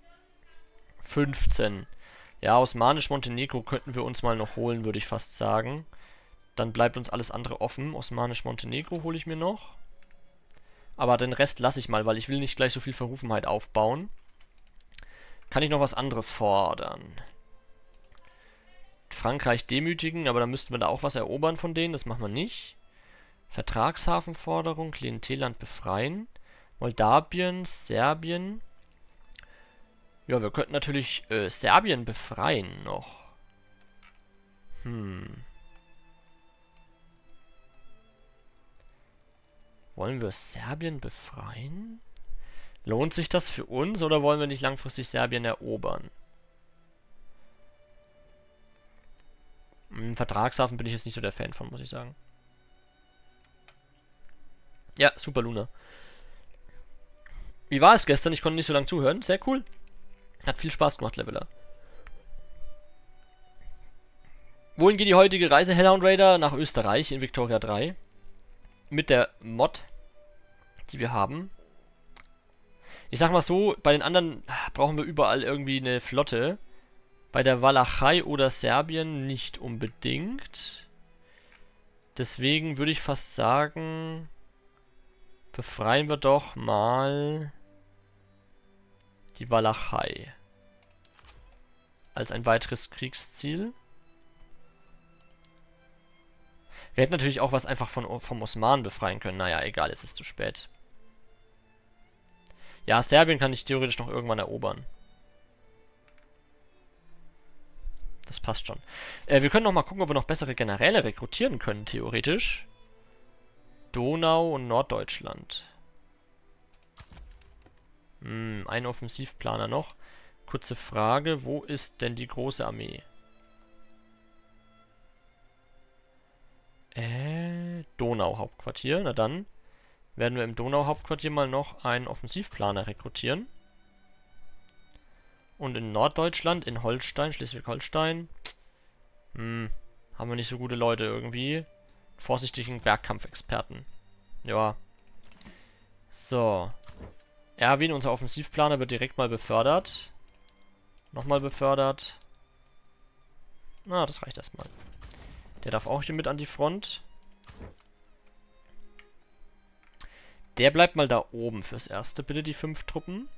15. Ja, Osmanisch Montenegro könnten wir uns mal noch holen, würde ich fast sagen. Dann bleibt uns alles andere offen. Osmanisch Montenegro hole ich mir noch. Aber den Rest lasse ich mal, weil ich will nicht gleich so viel Verrufenheit aufbauen. Kann ich noch was anderes fordern? Frankreich demütigen, aber dann müssten wir da auch was erobern von denen. Das machen wir nicht. Vertragshafenforderung, Klientelland befreien. Moldawien, Serbien. Ja, wir könnten natürlich Serbien befreien noch. Wollen wir Serbien befreien? Lohnt sich das für uns oder wollen wir nicht langfristig Serbien erobern? Vertragshafen bin ich jetzt nicht so der Fan von, muss ich sagen. Ja, super Luna. Wie war es gestern? Ich konnte nicht so lange zuhören. Sehr cool. Hat viel Spaß gemacht, Leveler. Wohin geht die heutige Reise? Hellhound Raider nach Österreich in Victoria 3. Mit der Mod, die wir haben. Ich sag mal so, bei den anderen brauchen wir überall irgendwie eine Flotte. Bei der Walachei oder Serbien nicht unbedingt. Deswegen würde ich fast sagen, befreien wir doch mal die Walachei als ein weiteres Kriegsziel. Wir hätten natürlich auch was einfach vom Osmanen befreien können. Naja, egal, jetzt ist es zu spät. Ja, Serbien kann ich theoretisch noch irgendwann erobern. Das passt schon. Wir können noch mal gucken, ob wir noch bessere Generäle rekrutieren können, theoretisch. Donau und Norddeutschland. Ein Offensivplaner noch. Kurze Frage, wo ist denn die große Armee? Donau-Hauptquartier. Na dann werden wir im Donau-Hauptquartier mal noch einen Offensivplaner rekrutieren. Und in Norddeutschland, in Holstein, Schleswig-Holstein, haben wir nicht so gute Leute irgendwie. Vorsichtigen Bergkampfexperten. Ja. So. Erwin, unser Offensivplaner, wird direkt mal befördert. Nochmal befördert. Na, das reicht erstmal. Der darf auch hier mit an die Front. Der bleibt mal da oben fürs Erste, bitte, die 5 Truppen.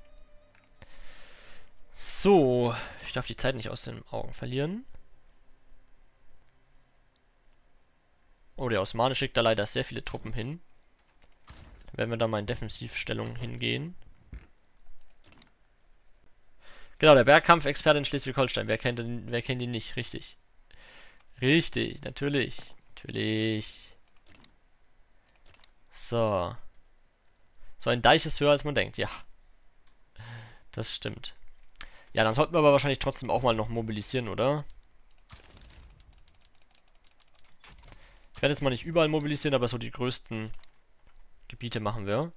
So. Ich darf die Zeit nicht aus den Augen verlieren. Oh, der Osmane schickt da leider sehr viele Truppen hin. Dann werden wir da mal in Defensivstellung hingehen. Genau, der Bergkampfexperte in Schleswig-Holstein. Wer kennt ihn nicht? Richtig. Richtig, natürlich. Natürlich. So. So ein Deich ist höher, als man denkt. Ja. Das stimmt. Ja, dann sollten wir aber wahrscheinlich trotzdem auch mal noch mobilisieren, oder? Ich werde jetzt mal nicht überall mobilisieren, aber so die größten Gebiete machen wir.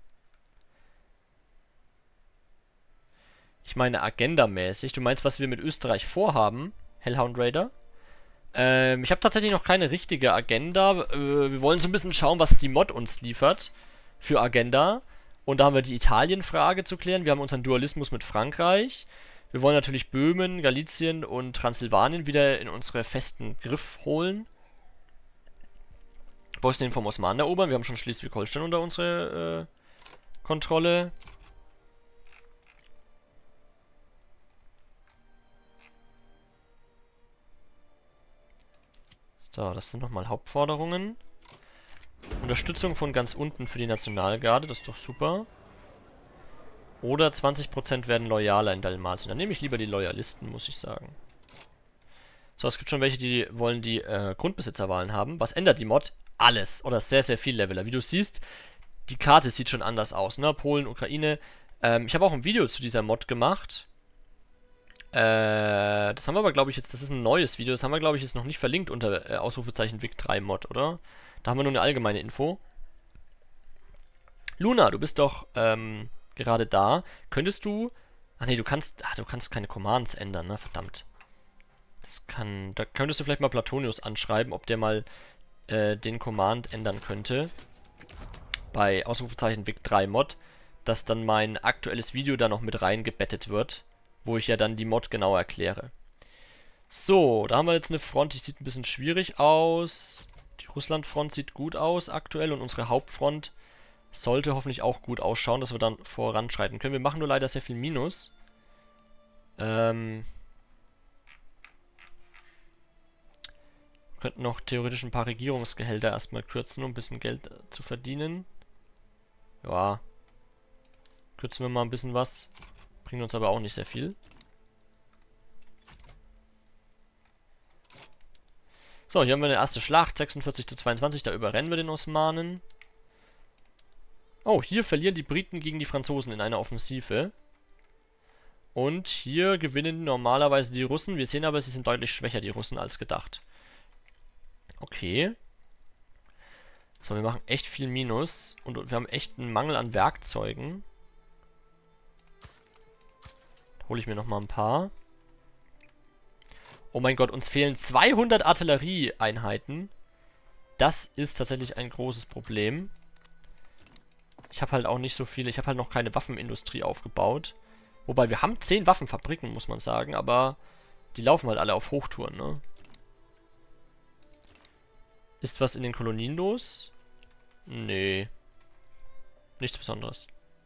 Ich meine agendamäßig. Du meinst, was wir mit Österreich vorhaben, Hellhound Raider? Ich habe tatsächlich noch keine richtige Agenda. Wir wollen so ein bisschen schauen, was die Mod uns liefert für Agenda. Und da haben wir die Italien-Frage zu klären. Wir haben unseren Dualismus mit Frankreich. Wir wollen natürlich Böhmen, Galizien und Transsilvanien wieder in unsere festen Griff holen. Bosnien vom Osmanen erobern. Wir haben schon Schleswig-Holstein unter unsere Kontrolle. So, das sind nochmal Hauptforderungen. Unterstützung von ganz unten für die Nationalgarde, das ist doch super. Oder 20% werden loyaler in Dalmatien. Dann nehme ich lieber die Loyalisten, muss ich sagen. So, es gibt schon welche, die wollen die Grundbesitzerwahlen haben. Was ändert die Mod? Alles. Oder sehr, sehr viel Leveler. Wie du siehst, die Karte sieht schon anders aus, ne? Polen, Ukraine. Ich habe auch ein Video zu dieser Mod gemacht. Das haben wir aber, glaube ich, jetzt, das ist ein neues Video, das haben wir, glaube ich, jetzt noch nicht verlinkt unter Ausrufezeichen Vic3 Mod, oder? Da haben wir nur eine allgemeine Info. Luna, du bist doch gerade da. Könntest du... Ach nee, du kannst keine Commands ändern, ne? Verdammt. Da könntest du vielleicht mal Platonius anschreiben, ob der mal den Command ändern könnte. Bei Ausrufezeichen Vic3 Mod, dass dann mein aktuelles Video da noch mit reingebettet wird, wo ich ja dann die Mod genau erkläre. So, da haben wir jetzt eine Front, die sieht ein bisschen schwierig aus. Die Russlandfront sieht gut aus aktuell und unsere Hauptfront sollte hoffentlich auch gut ausschauen, dass wir dann voranschreiten können. Wir machen nur leider sehr viel Minus. Könnten noch theoretisch ein paar Regierungsgehälter erstmal kürzen, um ein bisschen Geld zu verdienen. Ja. Kürzen wir mal ein bisschen was. Bringt uns aber auch nicht sehr viel. So, hier haben wir eine erste Schlacht. 46:22, da überrennen wir den Osmanen. Oh, hier verlieren die Briten gegen die Franzosen in einer Offensive. Und hier gewinnen normalerweise die Russen. Wir sehen aber, sie sind deutlich schwächer, die Russen, als gedacht. Okay. So, wir machen echt viel Minus. Und wir haben echt einen Mangel an Werkzeugen. Hole ich mir nochmal ein paar. Oh mein Gott, uns fehlen 200 Artillerieeinheiten. Das ist tatsächlich ein großes Problem. Ich habe halt auch nicht so viele. Ich habe halt noch keine Waffenindustrie aufgebaut. Wobei, wir haben 10 Waffenfabriken, muss man sagen. Aber die laufen halt alle auf Hochtouren, ne? Ist was in den Kolonien los? Nee. Nichts Besonderes.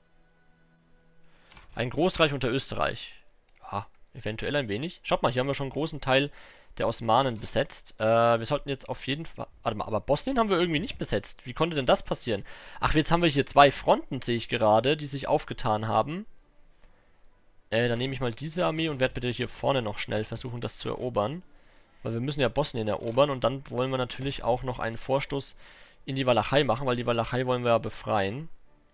Ein Großreich unter Österreich. Ja, eventuell ein wenig. Schaut mal, hier haben wir schon einen großen Teil der Osmanen besetzt. Wir sollten jetzt auf jeden Fall... Warte mal, aber Bosnien haben wir irgendwie nicht besetzt. Wie konnte denn das passieren? Ach, jetzt haben wir hier 2 Fronten, sehe ich gerade, die sich aufgetan haben. Dann nehme ich mal diese Armee und werde bitte hier vorne noch schnell versuchen, das zu erobern. Weil wir müssen ja Bosnien erobern und dann wollen wir natürlich auch noch einen Vorstoß in die Walachei machen, weil die Walachei wollen wir ja befreien.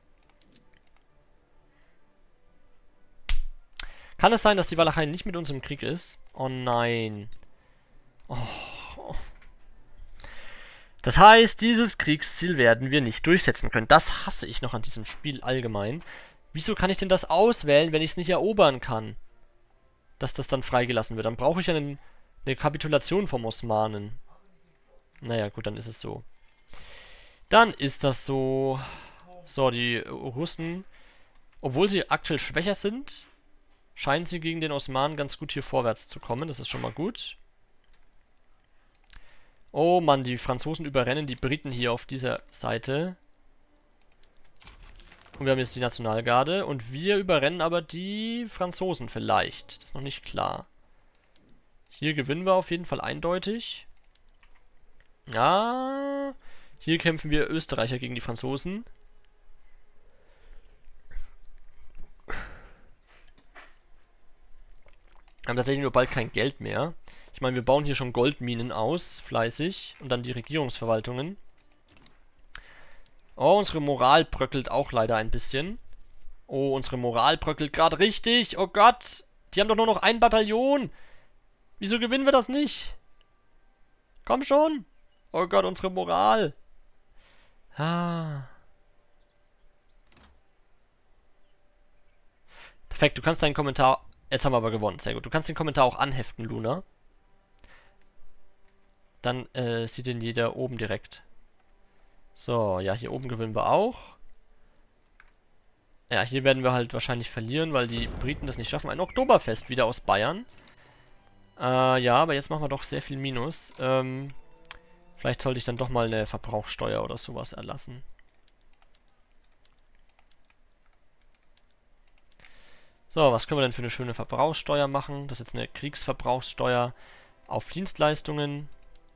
Kann es sein, dass die Walachei nicht mit uns im Krieg ist? Oh nein. Oh. Das heißt, dieses Kriegsziel werden wir nicht durchsetzen können. Das hasse ich noch an diesem Spiel allgemein. Wieso kann ich denn das auswählen, wenn ich es nicht erobern kann? dass das dann freigelassen wird. Dann brauche ich ja eine Kapitulation vom Osmanen. Naja, gut, dann ist es so. Dann ist das so. So, die Russen, obwohl sie aktuell schwächer sind, scheinen sie gegen den Osmanen ganz gut hier vorwärts zu kommen. Das ist schon mal gut. Oh Mann, die Franzosen überrennen die Briten hier auf dieser Seite. Und wir haben jetzt die Nationalgarde. Und wir überrennen aber die Franzosen vielleicht. Das ist noch nicht klar. Hier gewinnen wir auf jeden Fall eindeutig. Ja. Hier kämpfen wir Österreicher gegen die Franzosen. Wir haben tatsächlich nur bald kein Geld mehr. Ich meine, wir bauen hier schon Goldminen aus, fleißig. Und dann die Regierungsverwaltungen. Oh, unsere Moral bröckelt auch leider ein bisschen. Oh, unsere Moral bröckelt gerade richtig. Oh Gott, die haben doch nur noch ein Bataillon. Wieso gewinnen wir das nicht? Komm schon. Oh Gott, unsere Moral. Ah. Perfekt, du kannst deinen Kommentar... Jetzt haben wir aber gewonnen, sehr gut. Du kannst den Kommentar auch anheften, Luna. Dann sieht den jeder oben direkt. So, ja, hier oben gewinnen wir auch. Ja, hier werden wir halt wahrscheinlich verlieren, weil die Briten das nicht schaffen. Ein Oktoberfest wieder aus Bayern. Ja, aber jetzt machen wir doch sehr viel Minus. Vielleicht sollte ich dann doch mal eine Verbrauchssteuer oder sowas erlassen. So, was können wir denn für eine schöne Verbrauchssteuer machen? Das ist jetzt eine Kriegsverbrauchssteuer auf Dienstleistungen.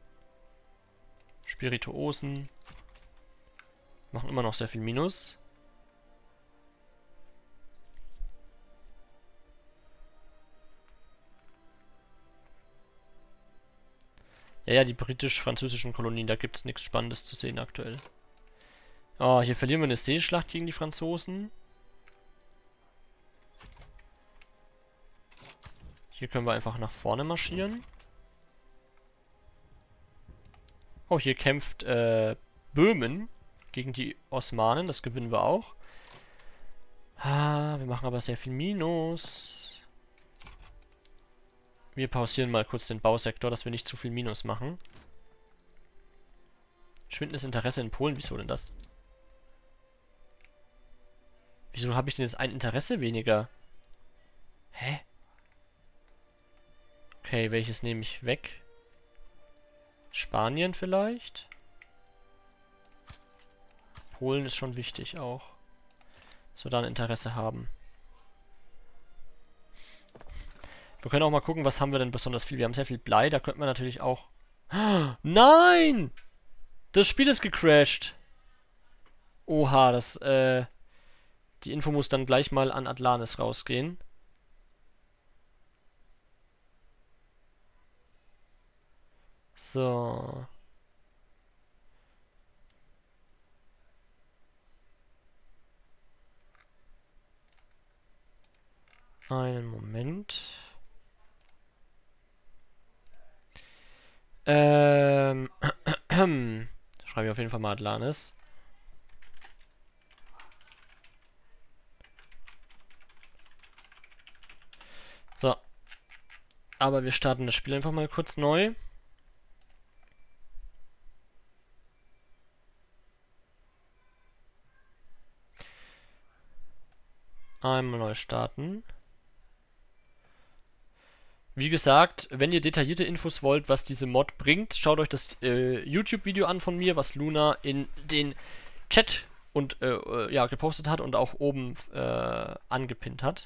Spirituosen. Machen immer noch sehr viel Minus. Ja, die britisch-französischen Kolonien, da gibt es nichts Spannendes zu sehen aktuell. Oh, hier verlieren wir eine Seeschlacht gegen die Franzosen. Hier können wir einfach nach vorne marschieren. Oh, hier kämpft Böhmen gegen die Osmanen. Das gewinnen wir auch. Ah, wir machen aber sehr viel Minus. Wir pausieren mal kurz den Bausektor, dass wir nicht zu viel Minus machen. Schwindendes Interesse in Polen. Wieso denn das? Wieso habe ich denn jetzt ein Interesse weniger? Hä? Okay, welches nehme ich weg? Spanien vielleicht? Polen ist schon wichtig auch. Dass wir da ein Interesse haben. Wir können auch mal gucken, was haben wir denn besonders viel. Wir haben sehr viel Blei, da könnten wir natürlich auch... Nein! Das Spiel ist gecrashed. Oha, das, die Info muss dann gleich mal an Atlantis rausgehen. So. Einen Moment. Schreibe ich auf jeden Fall mal Atlantis. So. Aber wir starten das Spiel einfach mal kurz neu. Einmal neu starten. Wie gesagt, wenn ihr detaillierte Infos wollt, was diese Mod bringt, schaut euch das YouTube-Video an von mir, was Luna in den Chat und ja, gepostet hat und auch oben angepinnt hat.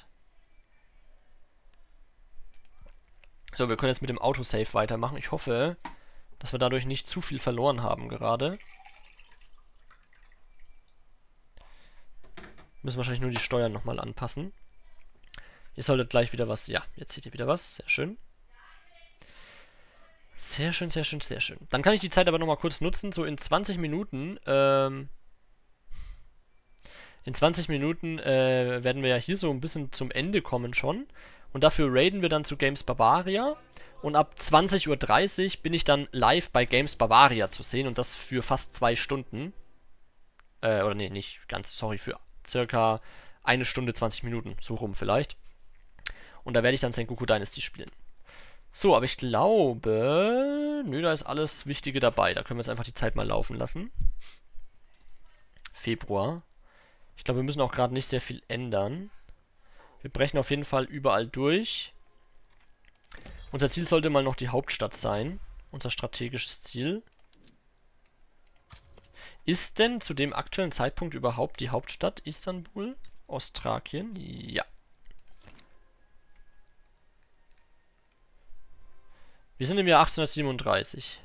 So, wir können jetzt mit dem Autosave weitermachen. Ich hoffe, dass wir dadurch nicht zu viel verloren haben gerade. Müssen wahrscheinlich nur die Steuern nochmal anpassen. Ihr solltet gleich wieder was... Ja, jetzt seht ihr wieder was. Sehr schön. Sehr schön, sehr schön, sehr schön. Dann kann ich die Zeit aber nochmal kurz nutzen. So in 20 Minuten... in 20 Minuten werden wir ja hier so ein bisschen zum Ende kommen schon. Und dafür raiden wir dann zu Games Bavaria. Und ab 20:30 Uhr bin ich dann live bei Games Bavaria zu sehen. Und das für fast 2 Stunden. Oder nee, nicht ganz, sorry, für circa 1 Stunde 20 Minuten. So rum vielleicht. Und da werde ich dann Sengoku Dynasty spielen. So, aber ich glaube... Nö, da ist alles Wichtige dabei. Da können wir jetzt einfach die Zeit mal laufen lassen. Februar. Ich glaube, wir müssen auch gerade nicht sehr viel ändern. Wir brechen auf jeden Fall überall durch. Unser Ziel sollte mal noch die Hauptstadt sein. Unser strategisches Ziel. Ist denn zu dem aktuellen Zeitpunkt überhaupt die Hauptstadt Istanbul? Ostthrakien? Ja. Wir sind im Jahr 1837.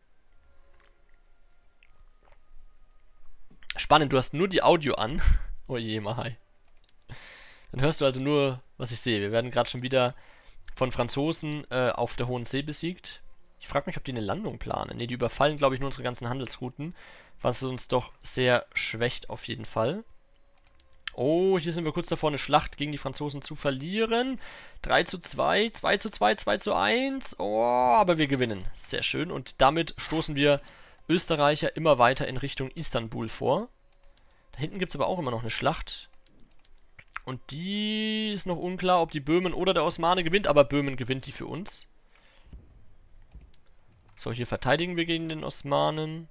Spannend, du hast nur die Audio an. Oh je, Mahai. Dann hörst du also nur, was ich sehe. Wir werden gerade schon wieder von Franzosen auf der Hohen See besiegt. Ich frage mich, ob die eine Landung planen. Ne, die überfallen, glaube ich, nur unsere ganzen Handelsrouten. Was uns doch sehr schwächt auf jeden Fall. Oh, hier sind wir kurz davor, eine Schlacht gegen die Franzosen zu verlieren. 3:2, 2:2, 2:1. Oh, aber wir gewinnen. Sehr schön. Und damit stoßen wir Österreicher immer weiter in Richtung Istanbul vor. Da hinten gibt es aber auch immer noch eine Schlacht. Und die ist noch unklar, ob die Böhmen oder der Osmane gewinnt. Aber Böhmen gewinnt die für uns. So, hier verteidigen wir gegen den Osmanen.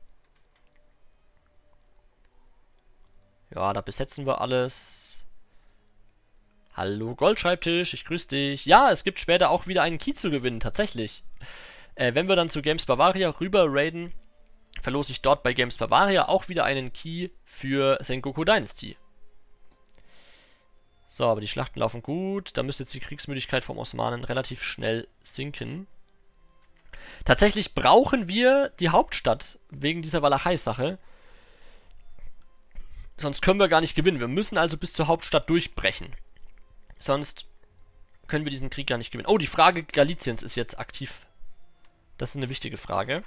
Ja, da besetzen wir alles. Hallo Goldschreibtisch, ich grüße dich. Ja, es gibt später auch wieder einen Key zu gewinnen, tatsächlich. Wenn wir dann zu Games Bavaria rüber raiden, verlose ich dort bei Games Bavaria auch wieder einen Key für Sengoku Dynasty. So, aber die Schlachten laufen gut. Da müsste jetzt die Kriegsmüdigkeit vom Osmanen relativ schnell sinken. Tatsächlich brauchen wir die Hauptstadt wegen dieser Walachei-Sache. Sonst können wir gar nicht gewinnen. Wir müssen also bis zur Hauptstadt durchbrechen. Sonst können wir diesen Krieg gar nicht gewinnen. Oh, die Frage Galiciens ist jetzt aktiv. Das ist eine wichtige Frage.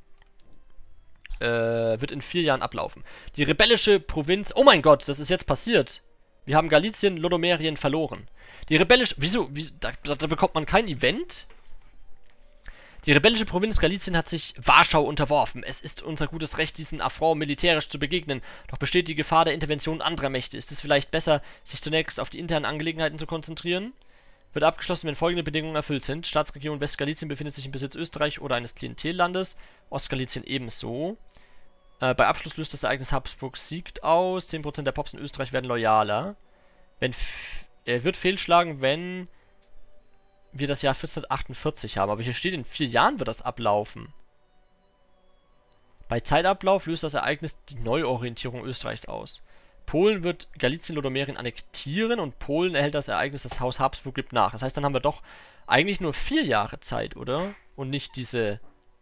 Wird in 4 Jahren ablaufen. Die rebellische Provinz... Oh mein Gott, das ist jetzt passiert. Wir haben Galicien, Lodomerien verloren. Die rebellische... Wieso? Da bekommt man kein Event? Die rebellische Provinz Galicien hat sich Warschau unterworfen. Es ist unser gutes Recht, diesen Affront militärisch zu begegnen. Doch besteht die Gefahr der Intervention anderer Mächte. Ist es vielleicht besser, sich zunächst auf die internen Angelegenheiten zu konzentrieren? Wird abgeschlossen, wenn folgende Bedingungen erfüllt sind. Staatsregion Westgalicien befindet sich im Besitz Österreich oder eines Klientellandes. Ostgalicien ebenso. Bei Abschluss löst das Ereignis Habsburg siegt aus. 10% der Pops in Österreich werden loyaler. Er wird fehlschlagen, wenn wir das Jahr 1448 haben. Aber hier steht, in 4 Jahren wird das ablaufen. Bei Zeitablauf löst das Ereignis die Neuorientierung Österreichs aus. Polen wird Galicien, Lodomerien annektieren und Polen erhält das Ereignis, das Haus Habsburg gibt nach. Das heißt, dann haben wir doch eigentlich nur 4 Jahre Zeit, oder? Und nicht diese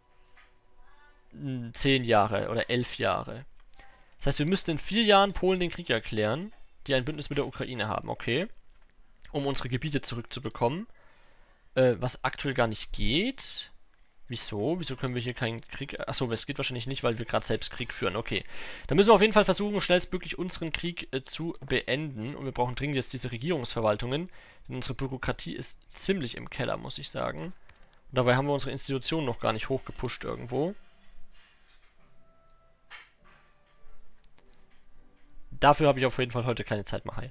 10 Jahre oder 11 Jahre. Das heißt, wir müssten in 4 Jahren Polen den Krieg erklären, die ein Bündnis mit der Ukraine haben, okay? Um unsere Gebiete zurückzubekommen. Was aktuell gar nicht geht. Wieso? Wieso können wir hier keinen Krieg... Achso, es geht wahrscheinlich nicht, weil wir gerade selbst Krieg führen. Okay. Dann müssen wir auf jeden Fall versuchen, schnellstmöglich unseren Krieg zu beenden. Und wir brauchen dringend jetzt diese Regierungsverwaltungen. Denn unsere Bürokratie ist ziemlich im Keller, muss ich sagen. Und dabei haben wir unsere Institutionen noch gar nicht hochgepusht irgendwo. Dafür habe ich auf jeden Fall heute keine Zeit mehr.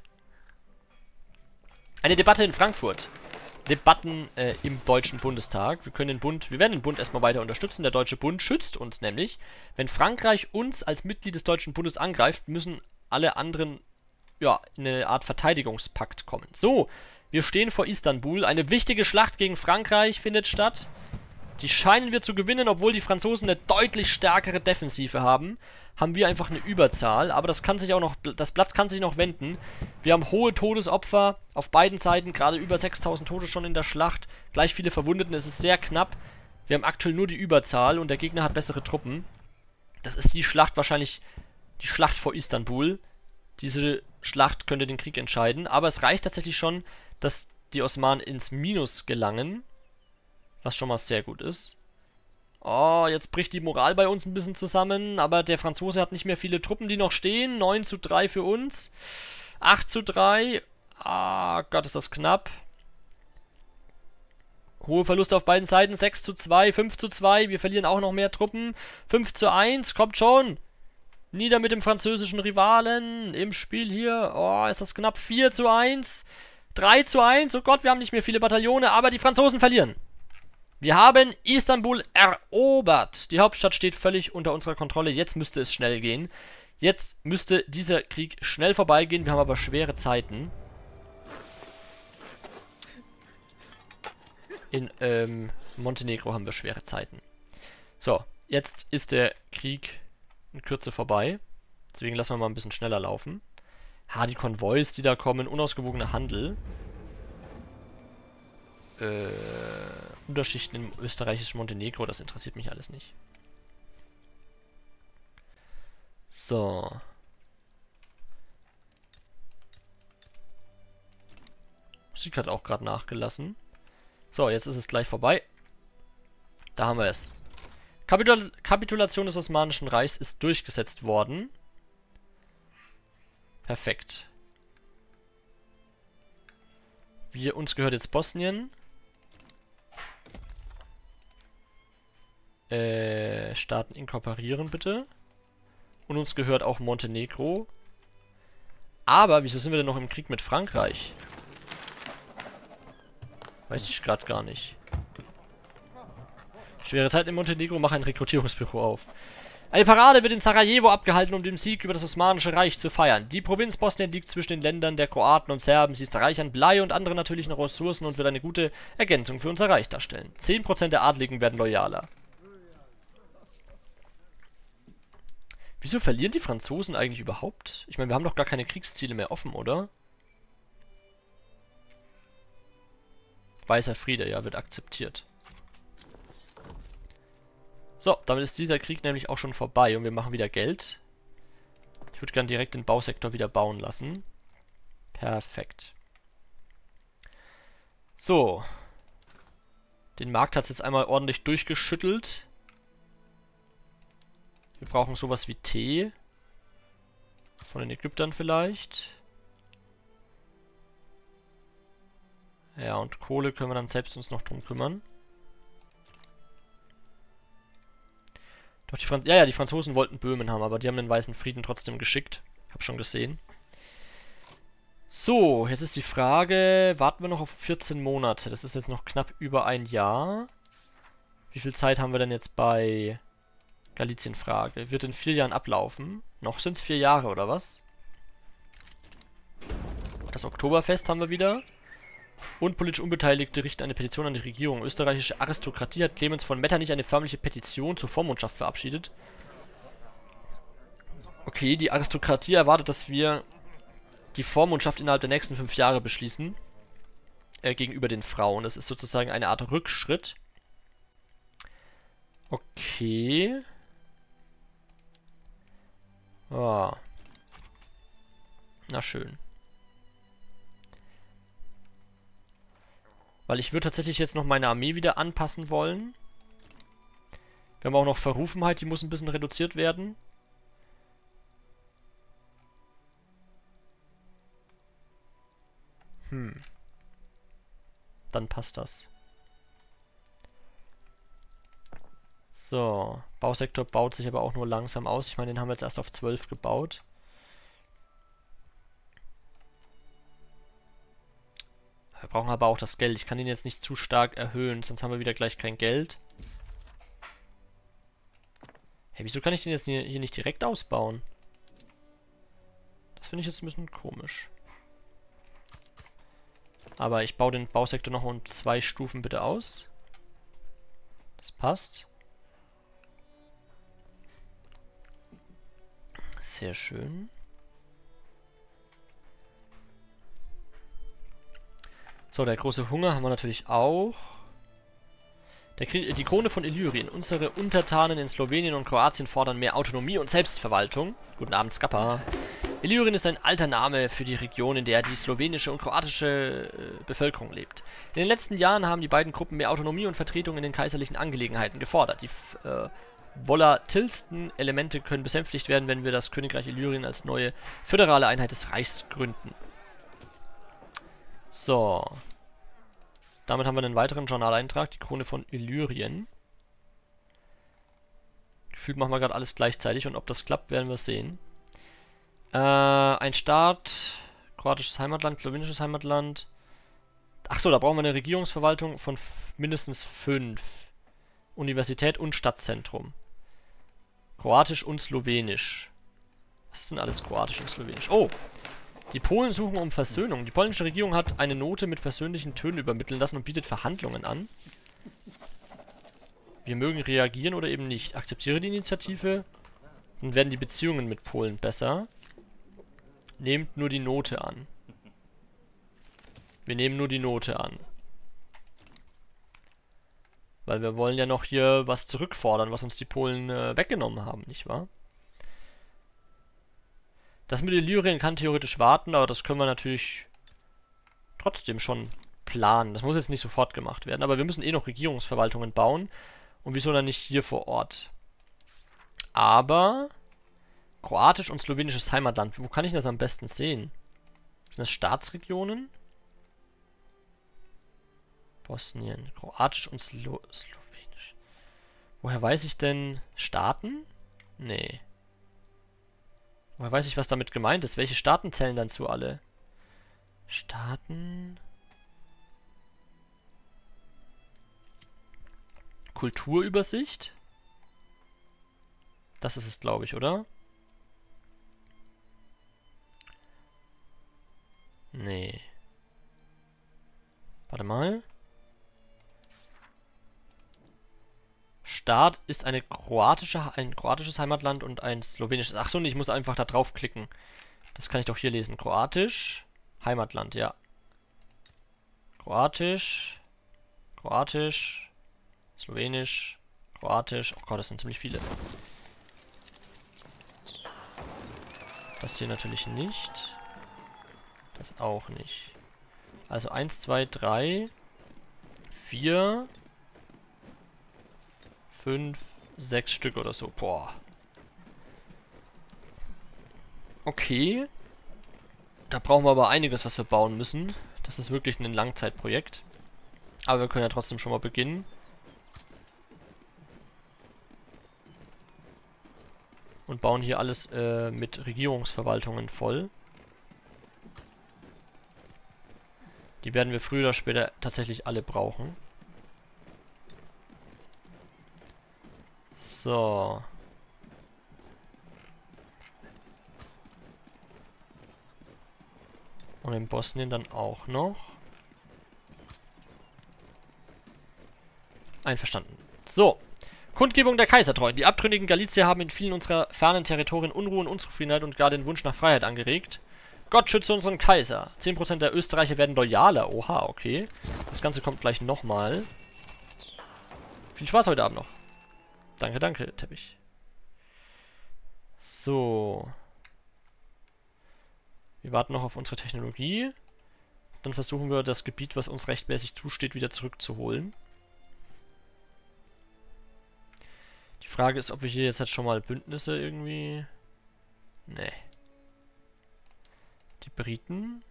Eine Debatte in Frankfurt. Debatten im Deutschen Bundestag. Wir werden den Bund erstmal weiter unterstützen. Der Deutsche Bund schützt uns nämlich. Wenn Frankreich uns als Mitglied des Deutschen Bundes angreift, müssen alle anderen ja in eine Art Verteidigungspakt kommen. So, wir stehen vor Istanbul. Eine wichtige Schlacht gegen Frankreich findet statt. Die scheinen wir zu gewinnen, obwohl die Franzosen eine deutlich stärkere Defensive haben. Haben wir einfach eine Überzahl, aber das Blatt kann sich noch wenden. Wir haben hohe Todesopfer auf beiden Seiten, gerade über 6000 Tote schon in der Schlacht. Gleich viele Verwundeten, es ist sehr knapp. Wir haben aktuell nur die Überzahl und der Gegner hat bessere Truppen. Das ist die Schlacht wahrscheinlich, die Schlacht vor Istanbul. Diese Schlacht könnte den Krieg entscheiden, aber es reicht tatsächlich schon, dass die Osmanen ins Minus gelangen. Was schon mal sehr gut ist. Oh, jetzt bricht die Moral bei uns ein bisschen zusammen. Aber der Franzose hat nicht mehr viele Truppen, die noch stehen. 9:3 für uns. 8:3. Ah, Gott, ist das knapp. Hohe Verluste auf beiden Seiten. 6:2, 5:2. Wir verlieren auch noch mehr Truppen. 5:1. Kommt schon. Nieder mit dem französischen Rivalen im Spiel hier. Oh, ist das knapp. 4:1. 3:1. Oh Gott, wir haben nicht mehr viele Bataillone, aber die Franzosen verlieren. Wir haben Istanbul erobert. Die Hauptstadt steht völlig unter unserer Kontrolle. Jetzt müsste es schnell gehen. Jetzt müsste dieser Krieg schnell vorbeigehen. Wir haben aber schwere Zeiten. In Montenegro haben wir schwere Zeiten. So, jetzt ist der Krieg in Kürze vorbei. Deswegen lassen wir mal ein bisschen schneller laufen. Ha, die Konvois, die da kommen. Unausgewogener Handel. Unterschichten im österreichischen Montenegro, das interessiert mich alles nicht. So. Musik hat auch gerade nachgelassen. So, jetzt ist es gleich vorbei. Da haben wir es. Kapitulation des Osmanischen Reichs ist durchgesetzt worden. Perfekt. Uns gehört jetzt Bosnien. Staaten inkorporieren bitte. Und uns gehört auch Montenegro. Aber wieso sind wir denn noch im Krieg mit Frankreich? Weiß ich gerade gar nicht. Schwere Zeit in Montenegro, mach ein Rekrutierungsbüro auf. Eine Parade wird in Sarajevo abgehalten, um den Sieg über das Osmanische Reich zu feiern. Die Provinz Bosnien liegt zwischen den Ländern der Kroaten und Serben. Sie ist reich an Blei und anderen natürlichen Ressourcen und wird eine gute Ergänzung für unser Reich darstellen. 10% der Adligen werden loyaler. Wieso verlieren die Franzosen eigentlich überhaupt? Ich meine, wir haben doch gar keine Kriegsziele mehr offen, oder? Weißer Friede, ja, wird akzeptiert. So, damit ist dieser Krieg nämlich auch schon vorbei und wir machen wieder Geld. Ich würde gerne direkt den Bausektor wieder bauen lassen. Perfekt. So. Den Markt hat es jetzt einmal ordentlich durchgeschüttelt. Wir brauchen sowas wie Tee. Von den Ägyptern vielleicht. Ja, und Kohle können wir dann selbst uns noch drum kümmern. Doch die Franzosen wollten Böhmen haben, aber die haben den Weißen Frieden trotzdem geschickt. Ich habe schon gesehen. So, jetzt ist die Frage, warten wir noch auf 14 Monate? Das ist jetzt noch knapp über ein Jahr. Wie viel Zeit haben wir denn jetzt bei Galizien-Frage? Wird in 4 Jahren ablaufen? Noch sind es 4 Jahre, oder was? Das Oktoberfest haben wir wieder. Und politisch Unbeteiligte richten eine Petition an die Regierung. Österreichische Aristokratie hat Clemens von Metternich eine förmliche Petition zur Vormundschaft verabschiedet. Okay, die Aristokratie erwartet, dass wir die Vormundschaft innerhalb der nächsten 5 Jahre beschließen. Gegenüber den Frauen. Das ist sozusagen eine Art Rückschritt. Okay. Ah. Na schön. Weil ich würde tatsächlich jetzt noch meine Armee wieder anpassen wollen. Wir haben auch noch Verrufenheit, die muss ein bisschen reduziert werden. Dann passt das. So, Bausektor baut sich aber auch nur langsam aus. Ich meine, den haben wir jetzt erst auf 12 gebaut. Wir brauchen aber auch das Geld. Ich kann ihn jetzt nicht zu stark erhöhen, sonst haben wir wieder gleich kein Geld. Hey, wieso kann ich den jetzt hier nicht direkt ausbauen? Das finde ich jetzt ein bisschen komisch. Aber ich baue den Bausektor noch um 2 Stufen bitte aus. Das passt. Sehr schön. So, der große Hunger haben wir natürlich auch. Die Krone von Illyrien. Unsere Untertanen in Slowenien und Kroatien fordern mehr Autonomie und Selbstverwaltung. Guten Abend, Skappa. Illyrien ist ein alter Name für die Region, in der die slowenische und kroatische Bevölkerung lebt. In den letzten Jahren haben die beiden Gruppen mehr Autonomie und Vertretung in den kaiserlichen Angelegenheiten gefordert. Die volatilsten Elemente können besänftigt werden, wenn wir das Königreich Illyrien als neue föderale Einheit des Reichs gründen. So. Damit haben wir einen weiteren Journaleintrag, die Krone von Illyrien. Gefühlt machen wir gerade alles gleichzeitig und ob das klappt, werden wir sehen. Ein Staat, kroatisches Heimatland, slowenisches Heimatland. Achso, da brauchen wir eine Regierungsverwaltung von mindestens 5. Universität und Stadtzentrum. Kroatisch und Slowenisch. Was ist denn alles Kroatisch und Slowenisch? Oh! Die Polen suchen um Versöhnung. Die polnische Regierung hat eine Note mit versöhnlichen Tönen übermitteln lassen und bietet Verhandlungen an. Wir mögen reagieren oder eben nicht. Akzeptiere die Initiative. Dann werden die Beziehungen mit Polen besser. Nehmt nur die Note an. Wir nehmen nur die Note an. Weil wir wollen ja noch hier was zurückfordern, was uns die Polen weggenommen haben, nicht wahr? Das mit Illyrien kann theoretisch warten, aber das können wir natürlich trotzdem schon planen. Das muss jetzt nicht sofort gemacht werden, aber wir müssen eh noch Regierungsverwaltungen bauen. Und wieso dann nicht hier vor Ort? Aber kroatisch und slowenisches Heimatland. Wo kann ich das am besten sehen? Sind das Staatsregionen? Bosnien. Kroatisch und slowenisch. Woher weiß ich denn Staaten? Nee. Woher weiß ich, was damit gemeint ist? Welche Staaten zählen dann zu alle? Staaten... Kulturübersicht? Das ist es, glaube ich, oder? Nee. Warte mal. Staat ist ein kroatisches Heimatland und ein slowenisches. Achso, und ich muss einfach da draufklicken. Das kann ich doch hier lesen. Kroatisch, Heimatland, ja. Kroatisch, Slowenisch, Kroatisch. Oh Gott, das sind ziemlich viele. Das hier natürlich nicht. Das auch nicht. Also 1, 2, 3, 4, 5, 6 Stück oder so. Boah. Okay. Da brauchen wir aber einiges, was wir bauen müssen. Das ist wirklich ein Langzeitprojekt. Aber wir können ja trotzdem schon mal beginnen. Und bauen hier alles mit Regierungsverwaltungen voll. Die werden wir früher oder später tatsächlich alle brauchen. So. Und in Bosnien dann auch noch. Einverstanden. So. Kundgebung der Kaisertreuen. Die abtrünnigen Galizier haben in vielen unserer fernen Territorien Unruhen, Unzufriedenheit und gar den Wunsch nach Freiheit angeregt. Gott schütze unseren Kaiser. 10% der Österreicher werden loyaler. Oha, okay. Das Ganze kommt gleich nochmal. Viel Spaß heute Abend noch. Danke, danke, Teppich. So. Wir warten noch auf unsere Technologie. Dann versuchen wir, das Gebiet, was uns rechtmäßig zusteht, wieder zurückzuholen. Die Frage ist, ob wir hier jetzt schon mal Bündnisse irgendwie... Nee. Die Briten.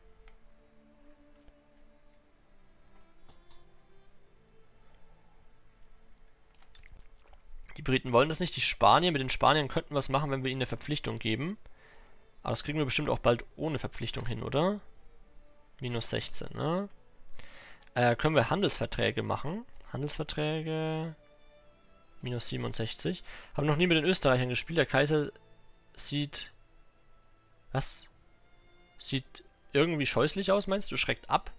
Die Briten wollen das nicht. Die Spanier, mit den Spaniern könnten wir es machen, wenn wir ihnen eine Verpflichtung geben. Aber das kriegen wir bestimmt auch bald ohne Verpflichtung hin, oder? Minus 16, ne? Können wir Handelsverträge machen? Handelsverträge... Minus 67. Haben noch nie mit den Österreichern gespielt. Der Kaiser sieht... Was? Sieht irgendwie scheußlich aus, meinst du? Schreckt ab?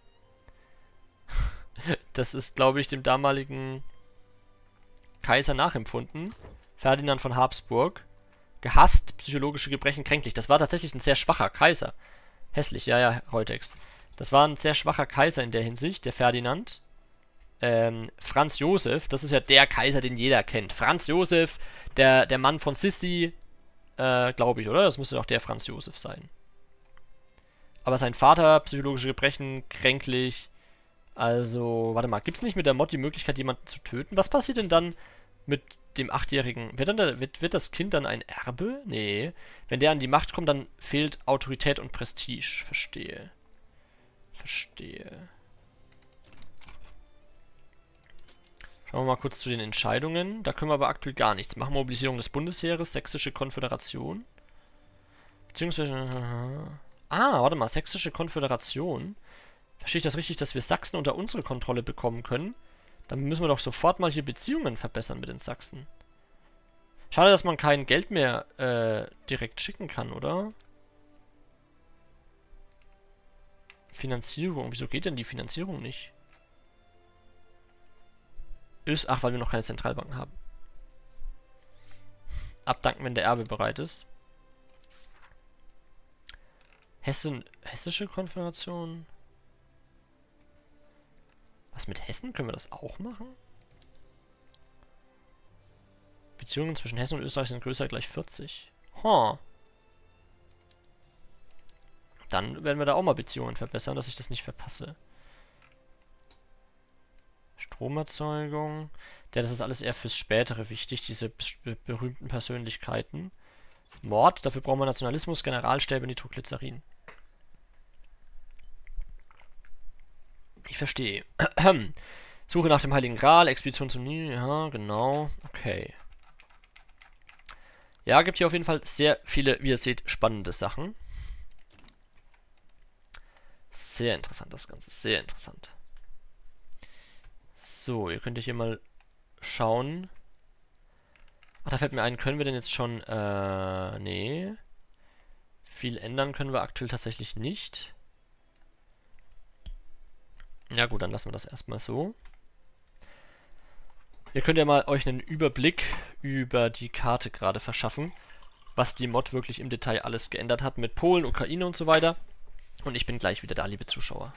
Das ist, glaube ich, dem damaligen Kaiser nachempfunden. Ferdinand von Habsburg. Gehasst, psychologische Gebrechen, kränklich. Das war tatsächlich ein sehr schwacher Kaiser. Hässlich, ja, ja, Reutex. Das war ein sehr schwacher Kaiser in der Hinsicht, der Ferdinand. Franz Josef, das ist ja der Kaiser, den jeder kennt. Franz Josef, der Mann von Sissi, glaube ich, oder? Das müsste doch der Franz Josef sein. Aber sein Vater, psychologische Gebrechen, kränklich. Also, warte mal, gibt es nicht mit der Mod die Möglichkeit, jemanden zu töten? Was passiert denn dann mit dem 8-Jährigen? Wird das Kind dann ein Erbe? Nee. Wenn der an die Macht kommt, dann fehlt Autorität und Prestige. Verstehe. Verstehe. Schauen wir mal kurz zu den Entscheidungen. Da können wir aber aktuell gar nichts machen. Mobilisierung des Bundesheeres, Sächsische Konföderation. Beziehungsweise... warte mal, Sächsische Konföderation. Verstehe ich das richtig, dass wir Sachsen unter unsere Kontrolle bekommen können? Dann müssen wir doch sofort mal hier Beziehungen verbessern mit den Sachsen. Schade, dass man kein Geld mehr direkt schicken kann, oder? Finanzierung. Wieso geht denn die Finanzierung nicht? Ach, weil wir noch keine Zentralbanken haben. Abdanken, wenn der Erbe bereit ist. Hessische Konföderation. Was mit Hessen? Können wir das auch machen? Beziehungen zwischen Hessen und Österreich sind größer gleich 40. Dann werden wir da auch mal Beziehungen verbessern, dass ich das nicht verpasse. Stromerzeugung. Ja, das ist alles eher fürs Spätere wichtig, diese berühmten Persönlichkeiten. Mord, dafür brauchen wir Nationalismus, Generalstäbe, Nitroglycerin. Ich verstehe. Suche nach dem Heiligen Gral, Expedition zum Nil, ja, genau. Okay. Ja, gibt hier auf jeden Fall sehr viele, wie ihr seht, spannende Sachen. Sehr interessant das Ganze, sehr interessant. So, ihr könnt hier mal schauen. Ach, da fällt mir ein, können wir denn jetzt schon, nee. Viel ändern können wir aktuell tatsächlich nicht. Ja gut, dann lassen wir das erstmal so. Ihr könnt ja mal euch einen Überblick über die Karte gerade verschaffen, was die Mod wirklich im Detail alles geändert hat mit Polen, Ukraine und so weiter. Und ich bin gleich wieder da, liebe Zuschauer.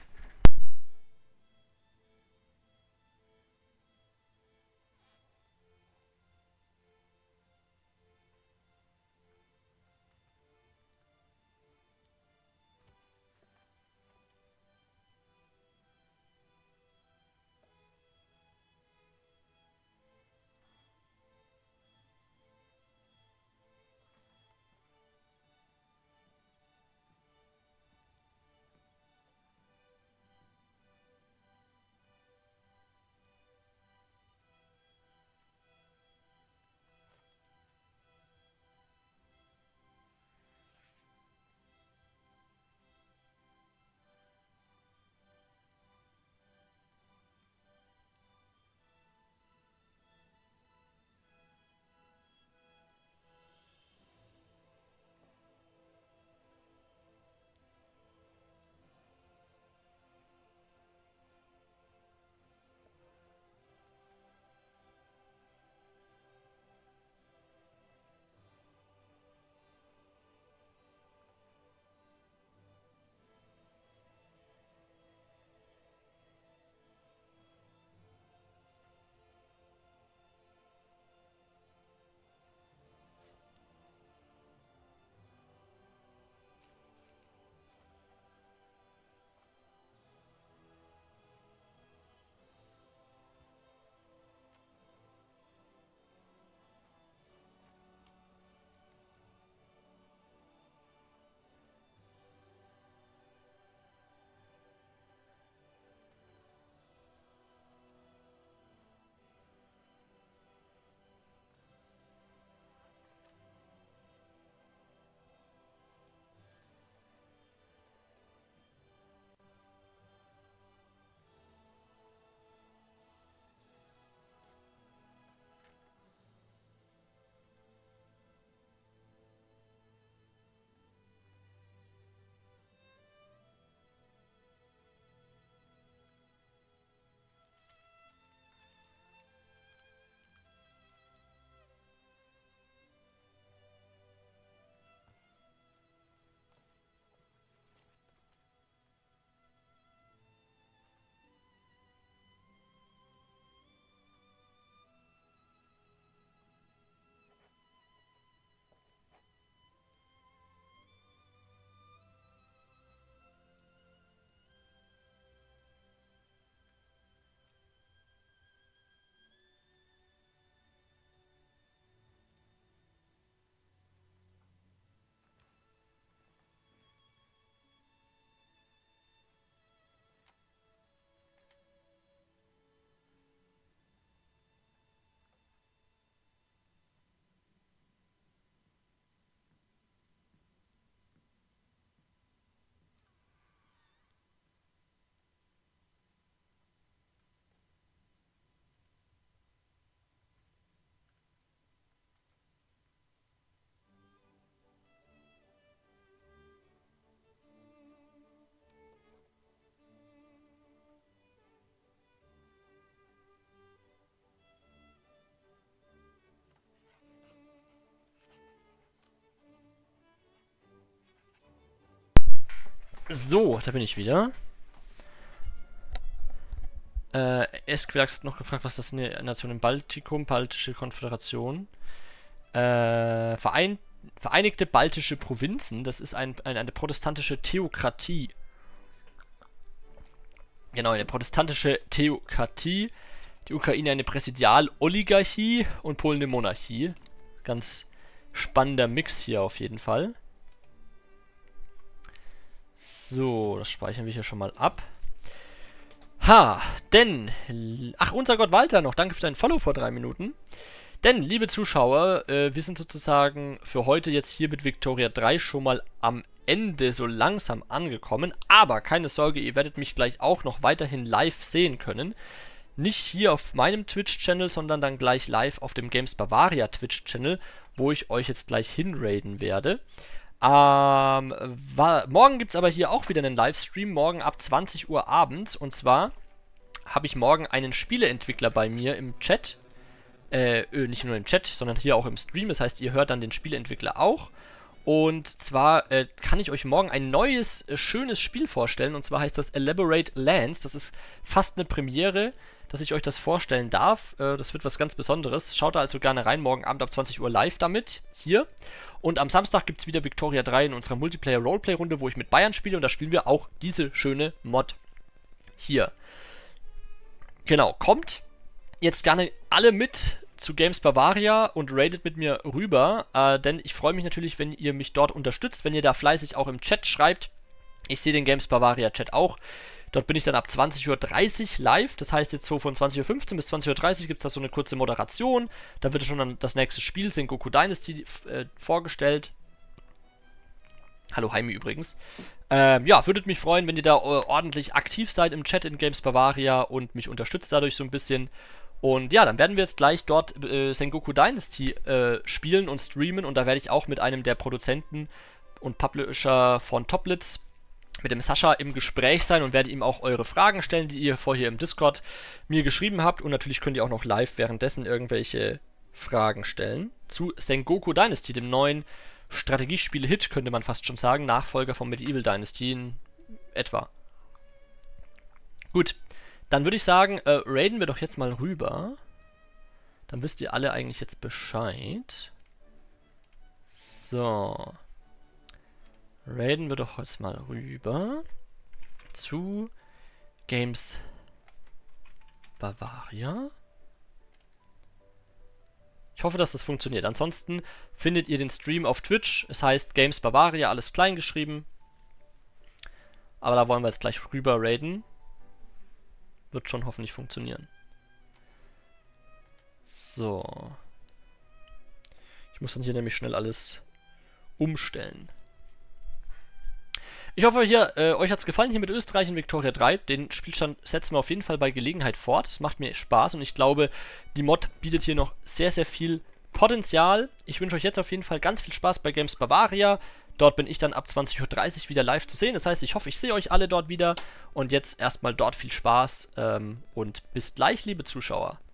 So, da bin ich wieder. Esquerx hat noch gefragt, was das ist eine Nation im Baltikum, Baltische Konföderation. Vereinigte Baltische Provinzen, das ist eine protestantische Theokratie. Genau, eine protestantische Theokratie. Die Ukraine eine Präsidialoligarchie und Polen eine Monarchie. Ganz spannender Mix hier auf jeden Fall. So, das speichern wir hier schon mal ab. Ach, unser Gott Walter noch, danke für deinen Follow vor 3 Minuten. Denn, liebe Zuschauer, wir sind sozusagen für heute jetzt hier mit Victoria 3 schon mal am Ende so langsam angekommen. Aber keine Sorge, ihr werdet mich gleich auch noch weiterhin live sehen können. Nicht hier auf meinem Twitch-Channel, sondern dann gleich live auf dem Games Bavaria Twitch-Channel, wo ich euch jetzt gleich hinraiden werde. Morgen gibt es aber hier auch wieder einen Livestream, morgen ab 20 Uhr abends. Und zwar habe ich morgen einen Spieleentwickler bei mir im Chat. Nicht nur im Chat, sondern hier auch im Stream. Das heißt, ihr hört dann den Spieleentwickler auch. Und zwar kann ich euch morgen ein neues, schönes Spiel vorstellen. Und zwar heißt das Elaborate Lands. Das ist fast eine Premiere, dass ich euch das vorstellen darf. Das wird was ganz Besonderes. Schaut da also gerne rein, morgen Abend ab 20 Uhr live damit, hier. Und am Samstag gibt es wieder Victoria 3 in unserer Multiplayer-Roleplay-Runde, wo ich mit Bayern spiele. Und da spielen wir auch diese schöne Mod hier. Genau, kommt jetzt gerne alle mit zu Games Bavaria und raidet mit mir rüber, denn ich freue mich natürlich, wenn ihr mich dort unterstützt, wenn ihr da fleißig auch im Chat schreibt. Ich sehe den Games Bavaria Chat auch. Dort bin ich dann ab 20:30 Uhr live, das heißt jetzt so von 20:15 Uhr bis 20:30 Uhr gibt es da so eine kurze Moderation. Da wird schon dann das nächste Spiel, Sengoku Dynasty, vorgestellt. Hallo Heimi übrigens. Ja, würdet mich freuen, wenn ihr da ordentlich aktiv seid im Chat in Games Bavaria und mich unterstützt dadurch so ein bisschen. Und ja, dann werden wir jetzt gleich dort Sengoku Dynasty spielen und streamen. Und da werde ich auch mit einem der Produzenten und Publisher von Toplitz, mit dem Sascha, im Gespräch sein und werde ihm auch eure Fragen stellen, die ihr vorher im Discord mir geschrieben habt. Und natürlich könnt ihr auch noch live währenddessen irgendwelche Fragen stellen zu Sengoku Dynasty, dem neuen Strategiespiel-Hit, könnte man fast schon sagen. Nachfolger von Medieval Dynasty in etwa. Gut. Dann würde ich sagen, raiden wir doch jetzt mal rüber. Dann wisst ihr alle eigentlich jetzt Bescheid. So. Raiden wir doch jetzt mal rüber zu Games Bavaria. Ich hoffe, dass das funktioniert. Ansonsten findet ihr den Stream auf Twitch. Es heißt Games Bavaria, alles klein geschrieben. Aber da wollen wir jetzt gleich rüber raiden. Wird schon hoffentlich funktionieren. So. Ich muss dann hier nämlich schnell alles umstellen. Ich hoffe, euch hat es gefallen hier mit Österreich in Victoria 3. Den Spielstand setzen wir auf jeden Fall bei Gelegenheit fort. Es macht mir Spaß und ich glaube, die Mod bietet hier noch sehr, sehr viel Potenzial. Ich wünsche euch jetzt auf jeden Fall ganz viel Spaß bei Games Bavaria. Dort bin ich dann ab 20:30 Uhr wieder live zu sehen. Das heißt, ich hoffe, ich sehe euch alle dort wieder. Und jetzt erstmal dort viel Spaß und bis gleich, liebe Zuschauer.